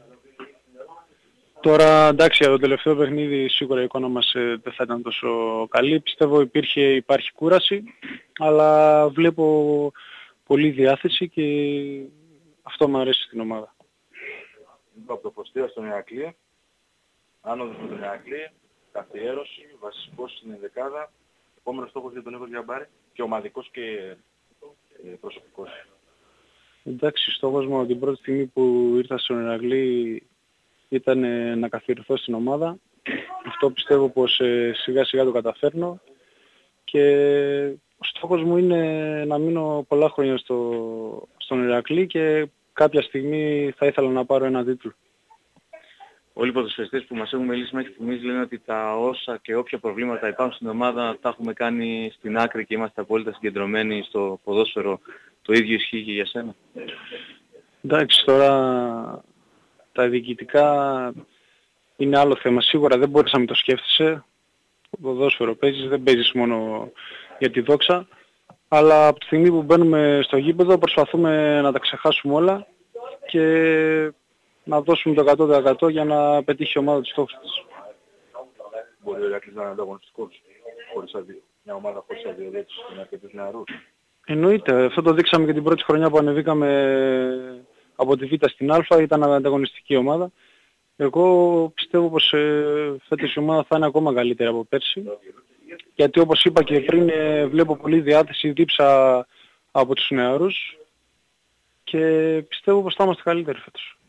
τώρα εντάξει, για το τελευταίο παιχνίδι σίγουρα η εικόνα μας ε, δεν θα ήταν τόσο καλή. Πιστεύω υπήρχε, υπάρχει κούραση, αλλά βλέπω πολλή διάθεση και αυτό μου αρέσει στην ομάδα. Από το Ποστήρα στον Ηρακλή, άνοδος με τον Ηρακλή, καθιέρωση, βασικός στην ενδεκάδα. Επόμενος στόχος για τον Νίκο Ζιαμπάρη και ομαδικός και ε, προσωπικός. Εντάξει, στόχος μου από την πρώτη στιγμή που ήρθα στον Ηρακλή ήταν ε, να καθιερωθώ στην ομάδα. Αυτό πιστεύω πως ε, σιγά σιγά το καταφέρνω και ο στόχος μου είναι να μείνω πολλά χρόνια στο, στον Ηρακλή και κάποια στιγμή θα ήθελα να πάρω ένα τίτλο. όλοι οι ποδοσφαιριστές που μας έχουν μιλήσει μέχρι στιγμής λένε ότι τα όσα και όποια προβλήματα υπάρχουν στην ομάδα τα έχουμε κάνει στην άκρη και είμαστε απόλυτα συγκεντρωμένοι στο ποδόσφαιρο. Το ίδιο ισχύει και για σένα? Εντάξει, τώρα τα διοικητικά είναι άλλο θέμα. Σίγουρα δεν μπορείς να μην το σκέφτεσαι. Το ποδόσφαιρο παίζεις, δεν παίζεις μόνο για τη δόξα. Αλλά από τη στιγμή που μπαίνουμε στο γήπεδο προσπαθούμε να τα ξεχάσουμε όλα και να δώσουμε το εκατό τοις εκατό για να πετύχει η ομάδα τους στόχους της. Μπορεί ο Ηρακλής να είναι ανταγωνιστικός, χωρίς αδει... μια ομάδα χωρίς αδειοδότηση με αρκετούς νεαρούς? Εννοείται. Αυτό το δείξαμε και την πρώτη χρονιά που ανεβήκαμε από τη Β στην Α, ήταν ανταγωνιστική ομάδα. Εγώ πιστεύω πως ε, φέτος η ομάδα θα είναι ακόμα καλύτερη από πέρσι. Γιατί όπως είπα και πριν, ε, βλέπω πολύ διάθεση, δίψα από τους νεαρούς και πιστεύω πως θα είμαστε καλύτεροι φέτος.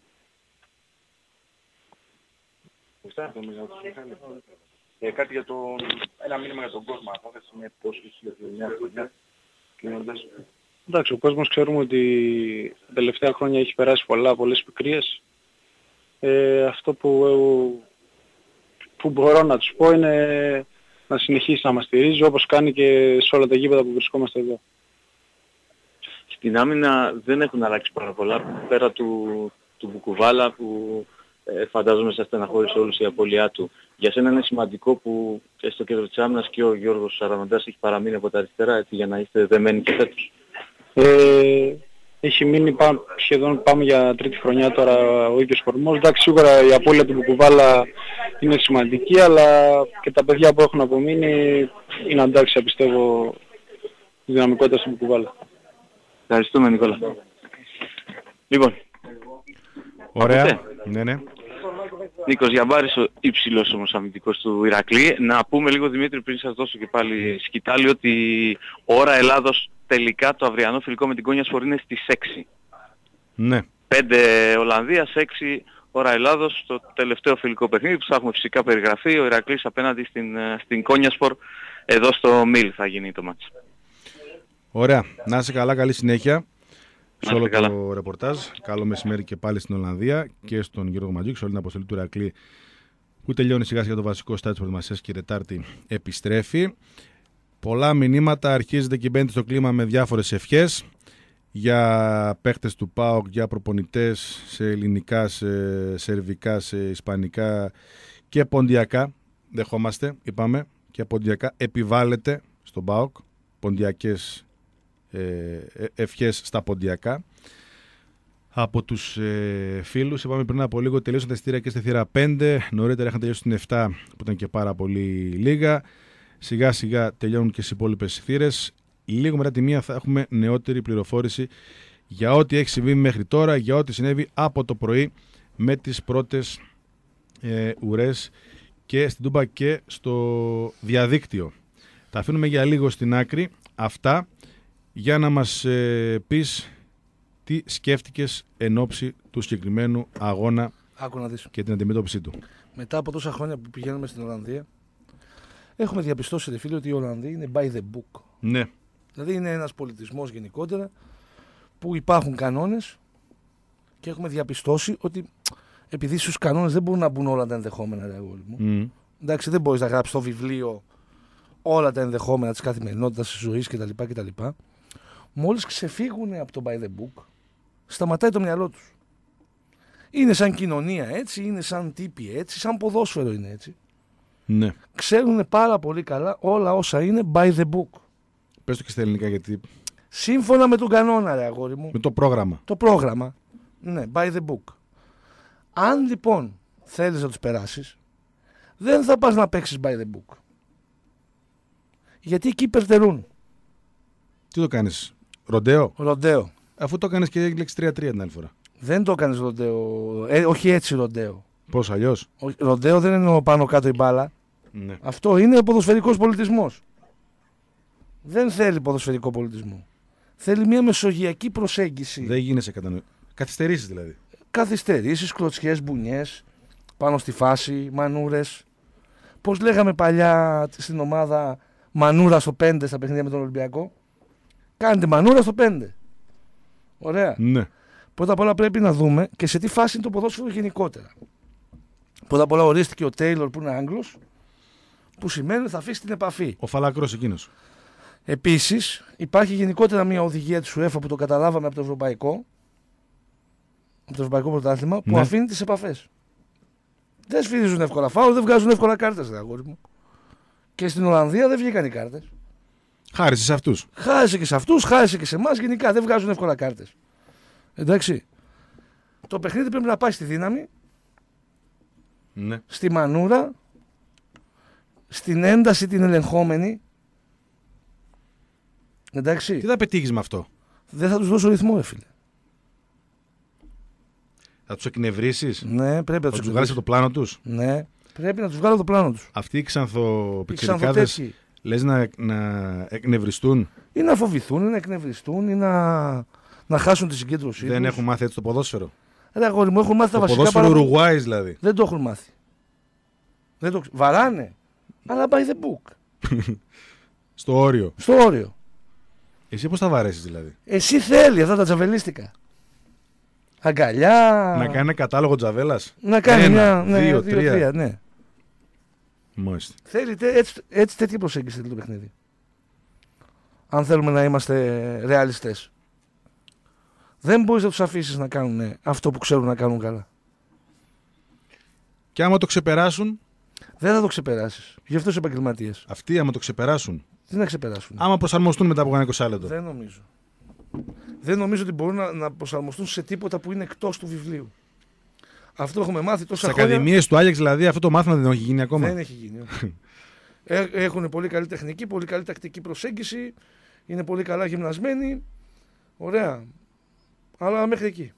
Ε, κάτι για τον... ένα μήνυμα για τον κόσμο, αν θα μια υπόσχεση για τη νέα χρονιά. Εντάξει, ο κόσμος ξέρουμε ότι τα τελευταία χρόνια έχει περάσει πολλά, πολλές πικρίες. Ε, αυτό που, που μπορώ να τους πω είναι να συνεχίσει να μας στηρίζει όπως κάνει και σε όλα τα γήπεδα που βρισκόμαστε εδώ. Στην άμυνα δεν έχουν αλλάξει πάρα πολλά, πέρα του, του Μπουκουβάλα που ε, φαντάζομαι σας στεναχώρησε όλους η απώλειά του. Για σένα είναι σημαντικό που και στο κέντρο της άμυνας και ο Γιώργος Σαραβαντάς έχει παραμείνει από τα αριστερά, έτσι, για να είστε δεμένοι και φέτος. Ε, έχει μείνει πά, σχεδόν πάμε για τρίτη χρονιά τώρα ο ίδιος κορμός. Εντάξει, σίγουρα η απώλεια του Μπουκουβάλα είναι σημαντική, αλλά και τα παιδιά που έχουν απομείνει είναι αντάξια, πιστεύω, η δυναμικότητα του Μπουκουβάλα. Ευχαριστούμε, Νικόλα. Λοιπόν. Ωραία. Ναι, ναι. Νίκος Γιαμπάρης, ο υψηλός όμως αμυντικός του Ηρακλή. Να πούμε λίγο, Δημήτρη, πριν σας δώσω και πάλι σκητάλη, ότι ώρα Ελλάδος τελικά το αυριανό φιλικό με την Κόνιασπορ είναι στις έξι. Ναι. πέντε Ολλανδίας, έξι ώρα Ελλάδος, το τελευταίο φιλικό παιχνίδι που θα έχουμε φυσικά περιγραφεί. Ο Ηρακλής απέναντι στην, στην Κόνιασπορ, εδώ στο Μιλ θα γίνει το μάτς. Ωραία. Να είσαι καλά, καλή συνέχεια σε όλο καλά. το ρεπορτάζ. Καλό μεσημέρι και πάλι στην Ολλανδία και στον Γιώργο Ματζίκη, σε όλη την αποστολή του Ηρακλή που τελειώνει σιγά σιγά το βασικό στάδιο της προετοιμασίας και η Τετάρτη επιστρέφει. Πολλά μηνύματα, αρχίζετε και μπαίνετε στο κλίμα με διάφορες ευχές για παίχτες του ΠΑΟΚ, για προπονητές σε ελληνικά, σε σερβικά, σε ισπανικά και ποντιακά. Δεχόμαστε, είπαμε, και ποντιακά επιβάλλεται στον ΠΑΟΚ ποντιακές ε, ευχές στα ποντιακά από τους ε, φίλους. Είπαμε πριν από λίγο τελείωσαν τα εισιτήρια και στη θύρα πέντε, νωρίτερα είχαν τελειώσει στην επτά που ήταν και πάρα πολύ λίγα. Σιγά σιγά τελειώνουν και στις υπόλοιπες θύρες. Λίγο μετά τη μία θα έχουμε νεότερη πληροφόρηση για ό,τι έχει συμβεί μέχρι τώρα, για ό,τι συνέβη από το πρωί με τις πρώτες ε, ουρές και στην Τούμπα και στο διαδίκτυο. Τα αφήνουμε για λίγο στην άκρη αυτά για να μας ε, πεις τι σκέφτηκες εν ώψη του συγκεκριμένου αγώνα και την αντιμετώπιση του. Μετά από τόσα χρόνια που πηγαίνουμε στην Ολλανδία, έχουμε διαπιστώσει, ρε φίλε, ότι η Ολλανδία είναι by the book. Ναι. Δηλαδή είναι ένας πολιτισμός γενικότερα που υπάρχουν κανόνες και έχουμε διαπιστώσει ότι επειδή στους κανόνες δεν μπορούν να μπουν όλα τα ενδεχόμενα, ρε αγόρι μου. Mm. Εντάξει, δεν μπορείς να γράψεις στο βιβλίο όλα τα ενδεχόμενα της καθημερινότητας της ζωής κτλ. κτλ. Μόλις ξεφύγουν από το by the book, σταματάει το μυαλό τους. Είναι σαν κοινωνία έτσι, είναι σαν τύποι έτσι, σαν ποδόσφαιρο είναι έτσι. Ναι. Ξέρουν πάρα πολύ καλά όλα όσα είναι by the book. Πες το και στα ελληνικά γιατί... Σύμφωνα με τον κανόνα, ρε αγόρι μου. Με το πρόγραμμα. Το πρόγραμμα. Ναι, by the book. Αν λοιπόν θέλεις να τους περάσεις, δεν θα πας να παίξεις by the book. Γιατί εκεί υπερτερούν. Τι το κάνεις, ροντέο? Ροντέο. Αφού το έκανες και έγκλεξες τρία τρία την άλλη φορά. Δεν το έκανες ροντέο. Ε, όχι έτσι ροντέο. Πώς αλλιώς? Ο, ροντέο δεν είναι πάνω κάτω η μπάλα. Ναι. Αυτό είναι ποδοσφαιρικός πολιτισμός. Δεν θέλει ποδοσφαιρικό πολιτισμό. Θέλει μια μεσογειακή προσέγγιση. Δεν γίνεσαι κατανοητό. Καθυστερήσεις δηλαδή. Καθυστερήσεις, κλωτσιές, μπουνιές, πάνω στη φάση, μανούρες. Πώς λέγαμε παλιά στην ομάδα, μανούρα στο πέντε στα παιχνίδια με τον Ολυμπιακό. Κάντε μανούρα στο πέντε. Ωραία. Ναι. Πρώτα απ' όλα πρέπει να δούμε και σε τι φάση είναι το ποδόσφαιρο γενικότερα. Πρώτα απ' όλα ορίστηκε ο Τέιλορ που είναι Άγγλος, που σημαίνει ότι θα αφήσει την επαφή. Ο φαλακρός εκείνος. Επίσης, υπάρχει γενικότερα μια οδηγία της UEFA που το καταλάβαμε από το Ευρωπαϊκό, από το Ευρωπαϊκό Πρωτάθλημα, που Ναι. αφήνει τις επαφές. Δεν σφυρίζουν εύκολα φάουλ, δεν βγάζουν εύκολα κάρτες, ρε αγόρι μου. Και στην Ολλανδία δεν βγήκαν οι κάρτες. Χάρισε σε αυτούς. Χάρισε και σε αυτούς, χάρισε και σε εμάς. Γενικά δεν βγάζουν εύκολα κάρτες. Εντάξει. Το παιχνίδι πρέπει να πάει στη δύναμη, Ναι. στη μανούρα, στην ένταση την ελεγχόμενη. Εντάξει. Τι θα πετύχεις με αυτό? Δεν θα τους δώσω ρυθμό, ρε φίλε. Θα τους εκνευρίσεις? Ναι, πρέπει να Θα τους τους βγάλεις από το πλάνο τους? Ναι, πρέπει να τους βγάλω από το πλάνο τους. Αυτοί οι Οι ξανθοπιτσιρικάδες ξανθοτέτοιοι. λες να, να εκνευριστούν? Ή να φοβηθούν, ή να εκνευριστούν, ή να, να χάσουν τη συγκέντρωσή τους. Δεν έχουν μάθει έτσι το ποδόσφαιρο? Ρε αγόρι μου, έχουν μάθει τα Το βασικά ποδόσφαιρο παραδείγματα. Ουρουγουάης δηλαδή. Δεν το έχουν μάθει. Δεν το... Βαράνε, αλλά by the book. Στο όριο. Στο όριο. Εσύ πώς θα βαρέσεις δηλαδή? Εσύ θέλει αυτά τα τζαβελίστικα. Αγκαλιά. Να κάνει ένα κατάλογο τζαβέλας? Να κάνει Ένα, μια. Ναι, δύο, δύο, τρία. τρία, ναι. Μάλιστα. Θέλει τε- έτσι, έτσι τέτοια προσέγγιση θέλει το παιχνίδι. Αν θέλουμε να είμαστε ρεαλιστές. Δεν μπορείς να τους αφήσεις να κάνουν αυτό που ξέρουν να κάνουν καλά. Και άμα το ξεπεράσουν, Δεν θα το ξεπεράσεις. Γι' αυτό είσαι επαγγελματίας. αυτοί άμα το ξεπεράσουν, Τι να ξεπεράσουν. άμα προσαρμοστούν μετά από ένα είκοσι λεπτό. Δεν νομίζω. Δεν νομίζω ότι μπορούν να, να προσαρμοστούν σε τίποτα που είναι εκτός του βιβλίου. Αυτό έχουμε μάθει τόσα Στις χρόνια. ακαδημίες του Άγιαξ δηλαδή αυτό το μάθημα δεν έχει γίνει ακόμα. Δεν έχει γίνει. όχι. Ε, έχουν πολύ καλή τεχνική, πολύ καλή τακτική προσέγγιση. Είναι πολύ καλά γυμνασμένοι. Ωραία. Αλλά μέχρι εκεί.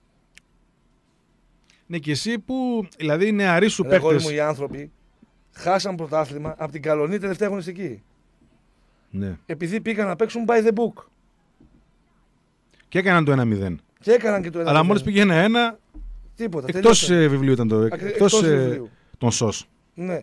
Ναι, και εσύ που, δηλαδή οι νεαροί σου Ρε αγόρι παίκτες. μου, οι άνθρωποι χάσαν πρωτάθλημα από την Καλονή τελευταία αγωνιστική. Ναι. Επειδή πήγαν να παίξουν by the book. Και έκαναν το ένα μηδέν. Και έκαναν και το ένα. Αλλά μηδέν. μόλις πήγε ένα ένα, Τίποτα. εκτός τελείωσε. ε, βιβλίου ήταν το. Ακρι- Εκτός, εκτός ε, βιβλίου. των σως. Ναι.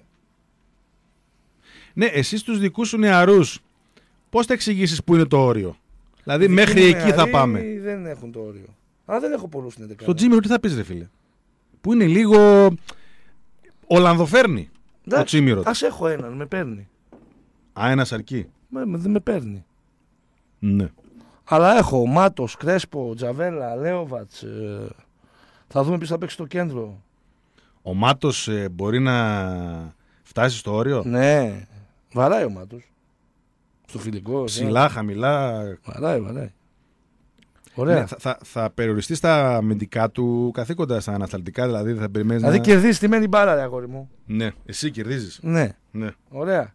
Ναι, εσύ στους δικούς σου νεαρούς, πώς θα εξηγήσεις που είναι το όριο? Δηλαδή Οι μέχρι δικοί μου εκεί θα νεαροί πάμε. Δεν έχουν το όριο. Αλλά δεν έχω πολλούς στην έντεκα. Στο Τζίμιρο τι θα πεις ρε φίλε? Που είναι λίγο Ολλανδοφέρνη το Τσίμιρο. Ας έχω έναν, με παίρνει. Α, ένας αρκεί. Με, με, δεν με παίρνει. Ναι. Αλλά έχω Μάτος, Κρέσπο, Τζαβέλα, Λέοβατς. Ε, θα δούμε ποιος θα παίξει στο κέντρο. Ο Μάτος ε, μπορεί να φτάσει στο όριο. Ναι, βαράει ο Μάτος. Στο φιλικό. Ψηλά, χαμηλά. Ναι. Βαράει, βαράει. Ωραία. Ναι, θα, θα, θα περιοριστεί στα αμυντικά του καθήκοντα, στα ανασταλτικά δηλαδή. Δεν θα περιμένεις Δηλαδή να... κερδίζει τη μένη μπάλα, ρε αγόρι μου. Ναι, εσύ κερδίζεις. Ναι, Ναι. ωραία.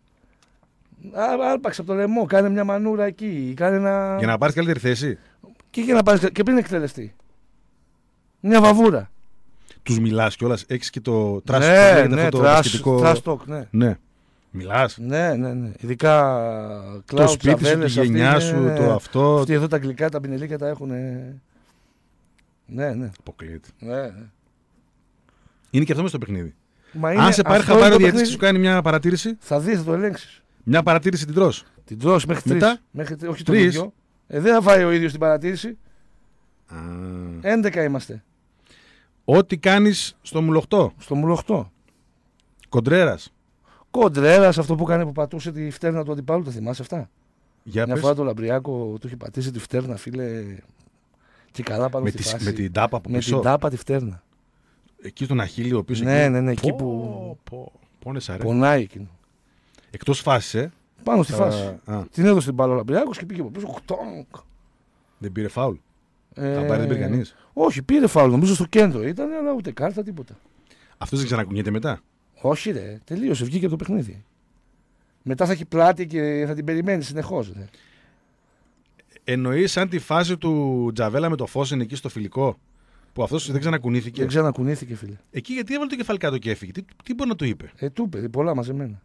Α, άρπαξε από το λαιμό, κάνε μια μανούρα εκεί. Κάνε ένα... Για να πάρεις καλύτερη θέση. Και, για να πάρεις... και πριν εκτελεστεί. Μια βαβούρα. Τους μιλάς κιόλας. Έχεις και το trash talk, Ναι, λέγεται ναι, αυτό το trash, μπασκετικό- trash talk, ναι. Ναι. Μιλάς. Ναι, ναι, ναι. Ειδικά Το Κλάου σπίτι σου, τη Τσαβέλες, αυτοί γενιά είναι- σου, το αυτό. Αυτοί εδώ τα αγγλικά, τα πινελίκια τα έχουν. Ναι, ναι. Αποκλείεται. ναι, ναι. Είναι και αυτό μες στο παιχνίδι. Μα Αν σε πάρει αυτό χαμπάρι είναι ο το διαιτητής και παιχνίδι. σου κάνει μια παρατήρηση, Θα δεις, θα το ελέγξεις. μια παρατήρηση την τρως. Την τρως μέχρι τρεις. Μετά? Μέχρι, τρεις, όχι το Τρεις. ίδιο. Ε, δεν θα φάει ο ίδιος την παρατήρηση. Α. έντεκα είμαστε. Ό,τι κάνεις στο μουλοχτό. Στο μουλοχτό. Κοντρέρας. Κοντρέρας, αυτό που έκανε που πατούσε τη φτέρνα του αντιπάλου, το θυμάσαι αυτά. Για Μια πες. φορά το Λαμπριάκο του είχε πατήσει τη φτέρνα, φίλε. Και καλά πάνω Με, στη τη, φάση. με την τάπα από Με πίσω. την τάπα τη φτέρνα. Εκεί στον Αχίλιο πίσω. Ναι, εκεί. ναι, ναι, εκεί Πω, που- πω. Πόνεσα ρε. Πονάει εκείνο. Εκτός φάσης, ε. Πάνω στη Θα- φάση. Α, Την έδωσε την μπάλα ο Λαμπριάκος και πήγε από πίσω. Χτόνκ. δεν πήρε φάουλ. Ε, Θα πάρει δεν πήρε κανείς. Όχι, πήρε φάουλ. Νομίζω στο κέντρο ήταν, αλλά ούτε κάρτα, τίποτα. Αυτός δεν ξανακουνιέται μετά. Όχι, ρε, τελείωσε, βγήκε από το παιχνίδι. Μετά θα έχει πλάτη και θα την περιμένει συνεχώς. Ρε. Εννοείς σαν τη φάση του Τζαβέλα με το Φώσεν εκεί στο φιλικό. Που αυτός δεν ξανακουνήθηκε. Δεν ξανακουνήθηκε, φίλε. Εκεί γιατί έβαλε το κεφάλι κάτω και έφυγε. Τι, τι μπορεί να του είπε. Ε, του είπε, πολλά μαζεμένα.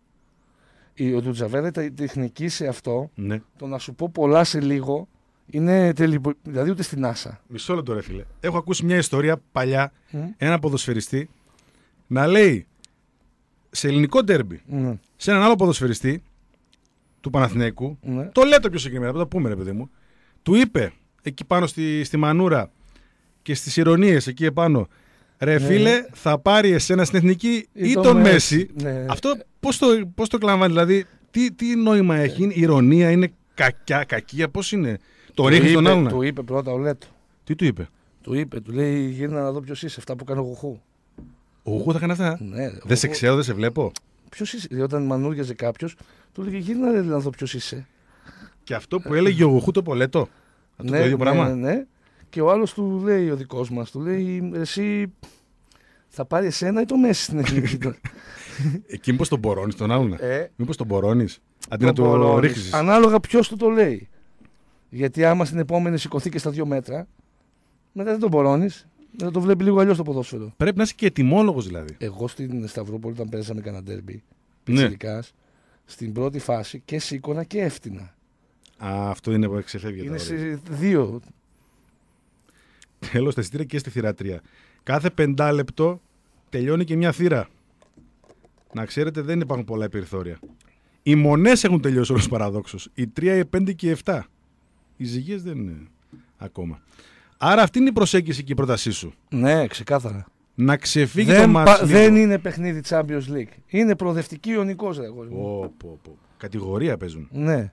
Η, ο Τουτζαβέλα η τεχνική σε αυτό, Ναι. το να σου πω πολλά σε λίγο, είναι τελειπο... δηλαδή ούτε στην άσα. Μισό λεπτό ρε φίλε. Έχω ακούσει μια ιστορία παλιά. Mm. Ένα ποδοσφαιριστή να λέει σε ελληνικό ντέρμπι Ναι, σε έναν άλλο ποδοσφαιριστή του Παναθηναϊκού. ναι. Το λέω το πιο συγκεκριμένα, θα το πούμε ρε παιδί μου. Του είπε εκεί πάνω στη, στη μανούρα και στις ηρωνίες εκεί επάνω, Ρε φίλε, ναι. θα πάρει εσένα στην εθνική ή, ή τον, τον Μέση. Ναι. Αυτό πώς το, πώς το κλαμβάνει, δηλαδή, τι, τι νόημα έχει, είναι ηρωνία, είναι κακιά, κακία, πώς είναι. Το, το ρίχνει τον άλλον. Του είπε πρώτα ο Λέτο. Τι του είπε? Του είπε, του λέει γύρνα να δω ποιος είσαι, αυτά που κάνει ο Γουχού. Ο Γουχού θα κάνει αυτά. Ναι, δεν ο... σε ξέρω, δεν σε βλέπω. Ποιος είσαι, δηλαδή, όταν μανούριαζε κάποιος, του λέγε γύρνα ρε, να δω ποιος είσαι. Και αυτό που έλεγε ο Γουχού το Πολέτο. Αυτό ναι, το ίδιο ναι, πράγμα. Ναι, ναι. Και ο άλλος του λέει, ο δικός μας, του λέει εσύ θα πάρει εσένα ή το Μέση στην εθνική. Εκεί μήπως τον μπορώνεις τον άλλον. Ε, μήπως τον μπορώνεις. Αντί να το ρίξεις. Ανάλογα ποιος του το λέει. Γιατί άμα στην επόμενη σηκωθεί και στα δύο μέτρα, μετά δεν τον μπορώνεις. Μετά το βλέπει λίγο αλλιώς το ποδόσφαιρο. Πρέπει να είσαι και ετοιμόλογος δηλαδή. Εγώ στην Σταυρούπολη, όταν πέρασαμε κανένα ντέρμπι, ναι. στην πρώτη φάση και σήκωνα και έφτινα. Α, αυτό είναι που ξεφεύγει. Είναι σε δύο. Τέλος, στα εισιτήρια και στη θηράτρια. Κάθε πεντάλεπτο τελειώνει και μια θύρα. Να ξέρετε, δεν υπάρχουν πολλά περιθώρια. Οι μονές έχουν τελειώσει όλος παραδόξως. Οι τρία, οι πέντε και οι επτά. Οι ζυγίες δεν είναι ακόμα. Άρα αυτή είναι η προσέγγιση και η πρότασή σου. Ναι, ξεκάθαρα. Να ξεφύγει δεν το μάτς. Πα, δεν είναι παιχνίδι Champions League. Είναι προοδευτική ιονικός. Πω, πω, πω. Κατηγορία παίζουν. Ναι.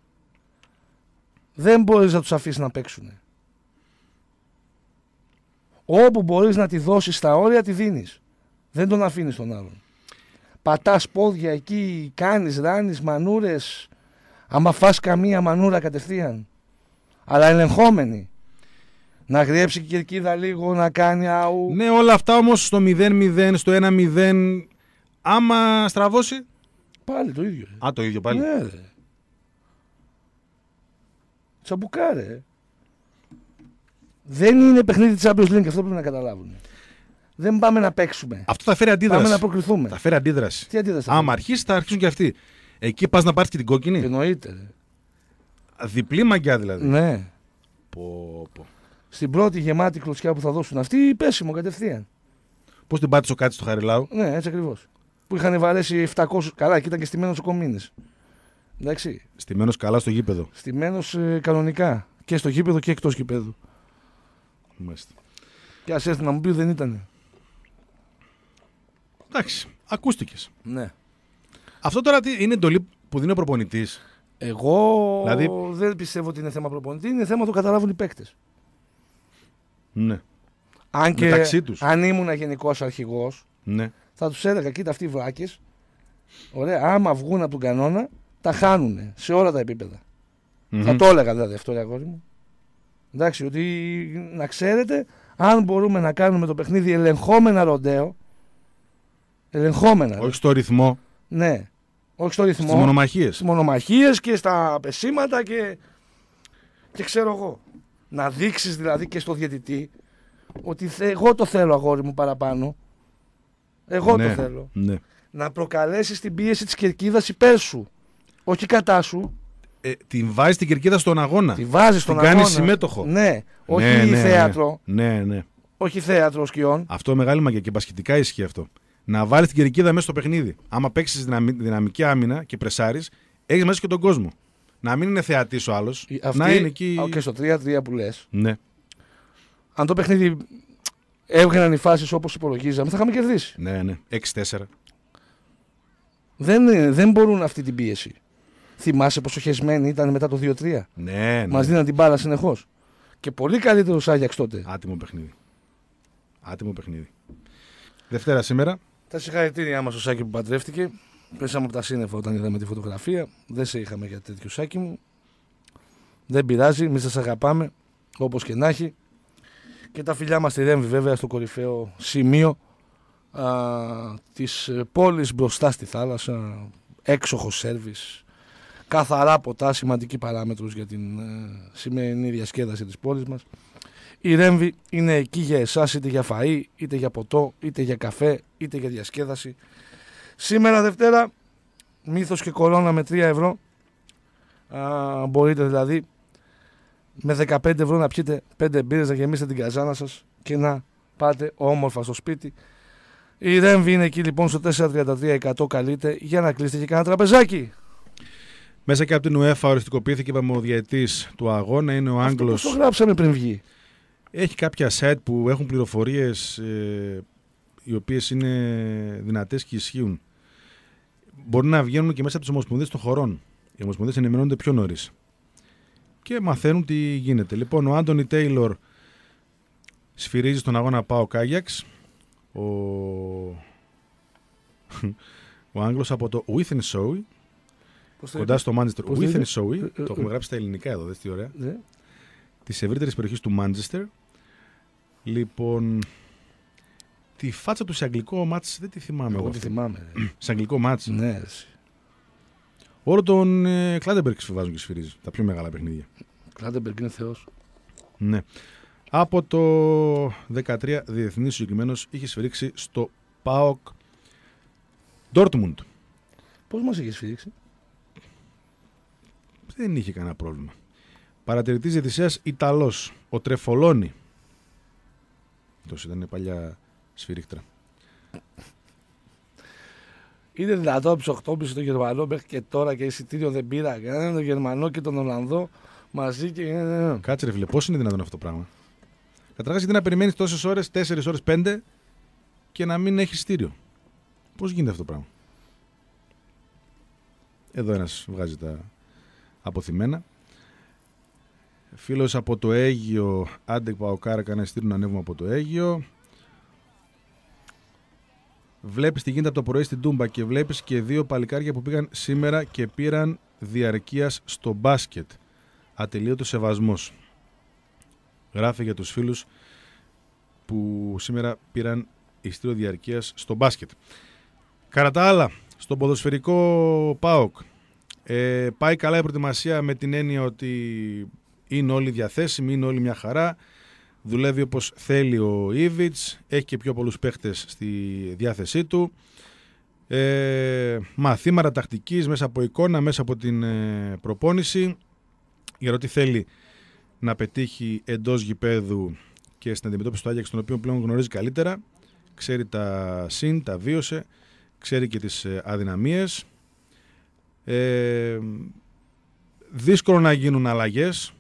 Δεν μπορείς να τους αφήσεις να παίξουν. Όπου μπορείς να τη δώσεις στα όρια, τη δίνεις. Δεν τον αφήνεις τον άλλον. Πατάς πόδια εκεί, κάνεις, ράνεις, μανούρες. Άμα φας καμία μανούρα κατευθείαν. Αλλά ελεγχόμενη. Να γριέψει η κερκίδα λίγο, να κάνει αου. Ναι, όλα αυτά όμως στο μηδέν μηδέν, στο ένα μηδέν, άμα στραβώσει. Πάλι το ίδιο. Α, το ίδιο πάλι. Ναι, ρε. Τσαμπουκάρε. Δεν είναι παιχνίδι της Champions League, αυτό πρέπει να καταλάβουν. Δεν πάμε να παίξουμε. Αυτό θα φέρει αντίδραση. Πάμε να προκριθούμε. Θα φέρει αντίδραση. Τι αντίδραση? Άμα αρχίσει, θα αρχίσουν και αυτοί. Εκεί πας να πάρεις και την κόκκινη. Εννοείται. Ρε. Διπλή μαγκιά δηλαδή. Ναι. Πω, πω. Στην πρώτη γεμάτη κλωτσιά που θα δώσουν αυτοί, πέσιμο κατευθείαν. Πώς την πάτησε ο Κάτης στο Χαριλάου. Ναι, έτσι ακριβώς. Που είχαν βαρέσει επτακόσια. Καλά, και ήταν και στημένος ο Κομίνης. Εντάξει. Στημένος καλά στο γήπεδο. Στημένος ε, κανονικά. Και στο γήπεδο και εκτός γήπεδου. Μάλιστα. Και ας έρθει να μου πει δεν ήταν. Εντάξει, ακούστηκες. Ναι. Αυτό τώρα τι, είναι εντολή που δίνει ο προπονητής. Εγώ δηλαδή... δεν πιστεύω ότι είναι θέμα προπονητή, είναι θέμα το καταλάβουν οι παίκτες. Ναι. Αν, και, μεταξύ τους. Αν ήμουν γενικός αρχηγός, ναι. θα τους έλεγα, κοίτα αυτοί οι βράκες, ωραία, άμα βγουν από τον κανόνα, τα χάνουν σε όλα τα επίπεδα. Mm-hmm. Θα το έλεγα δηλαδή αυτό, αγόρι μου. Εντάξει, ότι να ξέρετε, αν μπορούμε να κάνουμε το παιχνίδι ελεγχόμενα ροντέο, ελεγχόμενα. Όχι στο ρυθμό. Ναι. Όχι στο ρυθμό. Στις μονομαχίες. Στις μονομαχίες και στα πεσήματα και, και ξέρω εγώ. Να δείξεις δηλαδή και στο διαιτητή ότι θε, εγώ το θέλω, αγόρι μου, παραπάνω. Εγώ ναι, το θέλω. Ναι. Να προκαλέσεις την πίεση της κερκίδας υπέρ σου. Όχι κατά σου. Ε, την βάζεις την κερκίδα στον αγώνα. Τη βάζεις στον την αγώνα. Την κάνεις συμμέτοχο. Ναι. Όχι ναι, ναι, θέατρο. Ναι, ναι. Όχι θέατρο σκιών. Αυτό μεγάλη μαγεία και μπασκετικά ισχύει αυτό. Να βάλεις την κερκίδα μέσα στο παιχνίδι. Άμα παίξεις δυναμι, δυναμική άμυνα και πρεσάρεις, έχεις μέσα και τον κόσμο. Να μην είναι θεατής ο άλλος. Αυτή, να είναι εκεί. Και στο τρία τρία που λες. Ναι. Αν το παιχνίδι έβγαιναν οι φάσεις όπως υπολογίζαμε, θα είχαμε κερδίσει. Ναι, ναι. έξι τέσσερα. Δεν, δεν μπορούν αυτή την πίεση. Θυμάσαι πόσο χεσμένοι ήταν μετά το δύο τρία. Ναι, ναι. Μας δίναν την μπάλα συνεχώς. Και πολύ καλύτερο Άγιαξ τότε. Άτιμο παιχνίδι. Άτιμο παιχνίδι. Δευτέρα σήμερα. Τα συγχαρητήριά μας στο Σάκη που παντρεύτηκε. Πέσαμε από τα σύννεφα όταν είδαμε τη φωτογραφία. Δεν σε είχαμε για τέτοιο, Σάκη μου. Δεν πειράζει, εμείς σας αγαπάμε όπως και να έχει. Και τα φιλιά μας στη Ρέμβη, βέβαια, στο κορυφαίο σημείο α, της πόλης μπροστά στη θάλασσα. Έξοχο σέρβις. Καθαρά ποτά, σημαντική παράμετρος για την ε, σημερινή διασκέδαση της πόλης μας. Η Ρέμβη είναι εκεί για εσάς, είτε για φαΐ, είτε για ποτό, είτε για καφέ, είτε για διασκέδαση. Σήμερα Δευτέρα, Μύθος και Κορώνα με τρία ευρώ. Α, μπορείτε δηλαδή με δεκαπέντε ευρώ να πιείτε πέντε μπύρες, να γεμίσετε την καζάνα σας και να πάτε όμορφα στο σπίτι. Η Ρέμβη είναι εκεί λοιπόν στο τέσσερα τριάντα τρία εκατό, καλείτε για να κλείσετε και κάνα τραπεζάκι. Μέσα και από την UEFA οριστικοποιήθηκε, είπαμε, ο διαιτής του αγώνα είναι ο Άγγλος. Αυτό το γράψαμε πριν βγει. Έχει κάποια site που έχουν πληροφορίες ε, οι οποίες είναι δυνατές και ισχύουν. Μπορεί να βγαίνουν και μέσα από τις ομοσπονδίες των χωρών. Οι ομοσπονδίες ενημερώνονται πιο νωρίς. Και μαθαίνουν τι γίνεται. Λοιπόν, ο Άντονι Τέιλορ σφυρίζει στον αγώνα ΠΑΟΚ Άγιαξ. Ο, ο Άγγλος από το Wythenshawe, κοντά στο Μάντσεστερ. Wythenshawe, το έχουμε γράψει στα ελληνικά εδώ, δες τι ωραία. Yeah. Της ευρύτερης περιοχής του Μάντσεστερ. Λοιπόν, τη φάτσα του σε αγγλικό μάτς δεν τη θυμάμαι. Εγώ τη θυμάμαι. Σε αγγλικό μάτς. Ναι. Όλο τον ε, Κλάντεμπεργκ σφυβάζουν και σφυρίζει. Τα πιο μεγάλα παιχνίδια. Κλάντεμπεργκ είναι θεός. Ναι. Από το δεκατρία διεθνής συγκεκριμένος είχε σφυρίξει στο ΠΑΟΚ Ντόρτμουντ. Πώς μας είχε σφυρίξει? Δεν είχε κανένα πρόβλημα. Παρατηρητής διαιτησίας Ιταλός, ο Τρεφολόνι. Τόσο ήταν παλιά σφυρίχτρα. Είναι δυνατό από τους οκτώ και μισή το Γερμανό μέχρι και τώρα και εισιτήριο δεν πήρα. Κανέναν τον Γερμανό και τον Ολλανδό μαζί και. Κάτσε ρε φίλε, πώς είναι δυνατόν αυτό το πράγμα? Καταρχάς, γιατί να περιμένεις τόσες ώρες, τέσσερις ώρες, πέντε και να μην έχεις εισιτήριο? Πώς γίνεται αυτό το πράγμα? Εδώ ένας βγάζει τα αποθυμένα. Φίλος από το Αίγυο, άντε Παοκάρα, κανένα εισιτήριο να ανέβουμε από το Αίγυο. Βλέπεις τι γίνεται από το πρωί στην Τούμπα και βλέπεις και δύο παλικάρια που πήγαν σήμερα και πήραν διαρκείας στο μπάσκετ. Ατελείωτος σεβασμός. Γράφει για τους φίλους που σήμερα πήραν εισιτήριο διαρκείας στο μπάσκετ. Κατά τα άλλα, στο ποδοσφαιρικό ΠΑΟΚ ε, πάει καλά η προετοιμασία με την έννοια ότι είναι όλοι διαθέσιμοι, είναι όλοι μια χαρά. Δουλεύει όπως θέλει ο Ήβιτς, έχει και πιο πολλούς παίχτες στη διάθεσή του. Ε, μαθήματα τακτικής μέσα από εικόνα, μέσα από την ε, προπόνηση, για το τι θέλει να πετύχει εντός γηπέδου και στην αντιμετώπιση του Άγιαξ, τον οποίο πλέον γνωρίζει καλύτερα. Ξέρει τα συν, τα βίωσε, ξέρει και τις ε, αδυναμίες. Ε, δύσκολο να γίνουν αλλαγές,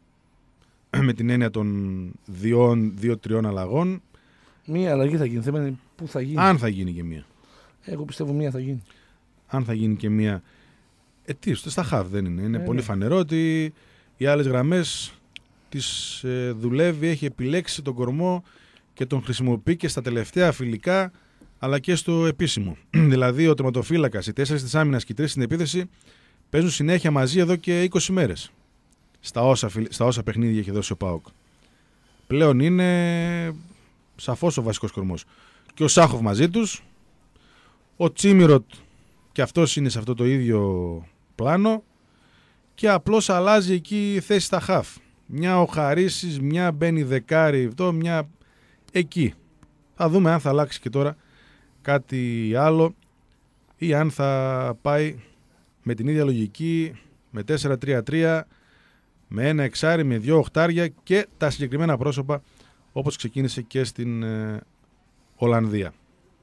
με την έννοια των δύο-τριών αλλαγών. Μία αλλαγή θα γίνει. Θέμα είναι πού θα γίνει. Αν θα γίνει και μία. Εγώ πιστεύω μία θα γίνει. Αν θα γίνει και μία. Ε, τι, στα χαβ δεν είναι. Είναι ε, πολύ ναι. φανερό ότι οι άλλες γραμμές τις ε, δουλεύει, έχει επιλέξει τον κορμό και τον χρησιμοποιεί και στα τελευταία φιλικά, αλλά και στο επίσημο. Δηλαδή ο τερματοφύλακας, οι τέσσερις της άμυνας και οι τρεις στην επίθεση παίζουν συνέχεια μαζί εδώ και είκοσι μέρες. Στα όσα, στα όσα παιχνίδια έχει δώσει ο ΠΑΟΚ. Πλέον είναι σαφώς ο βασικός κορμός. Και ο Σάχοφ μαζί τους. Ο Τσίμιροτ και αυτός είναι σε αυτό το ίδιο πλάνο. Και απλώς αλλάζει εκεί η θέση στα χαφ. Μια ο Χαρίσης, μια μπαίνει δεκάρι, αυτό, μια εκεί. Θα δούμε αν θα αλλάξει και τώρα κάτι άλλο ή αν θα πάει με την ίδια λογική, με τέσσερα τρία τρία, με ένα εξάρι, με δύο οχτάρια και τα συγκεκριμένα πρόσωπα όπως ξεκίνησε και στην ε, Ολλανδία.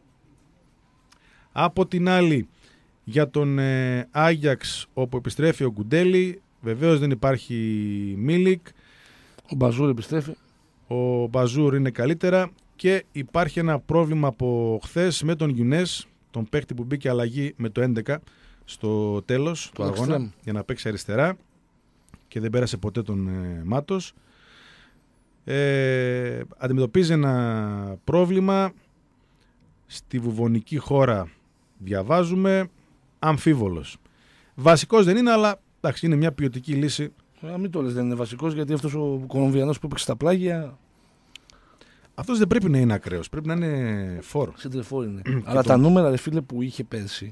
Από την άλλη, για τον ε, Άγιαξ, όπου επιστρέφει ο Γκουντέλη, βεβαίως δεν υπάρχει Μίλικ. Ο Μπαζούρ επιστρέφει. Ο Μπαζούρ είναι καλύτερα και υπάρχει ένα πρόβλημα από χθες με τον Γιουνές, τον παίκτη που μπήκε αλλαγή με το έντεκα στο τέλος του αγώνα εξτρέμ, για να παίξει αριστερά και δεν πέρασε ποτέ τον ε, Μάτος. Ε, αντιμετωπίζει ένα πρόβλημα στη βουβονική χώρα, διαβάζουμε, αμφίβολος. Βασικός δεν είναι, αλλά εντάξει, είναι μια ποιοτική λύση. Α, μην το λες, δεν είναι βασικός, γιατί αυτός ο Κολομβιανός που έπαιξε στα πλάγια. Αυτός δεν πρέπει να είναι ακραίος, πρέπει να είναι φόρο. Σεντρεφόρ είναι. Αλλά τα νούμερα, ρε φίλε, που είχε πέρσι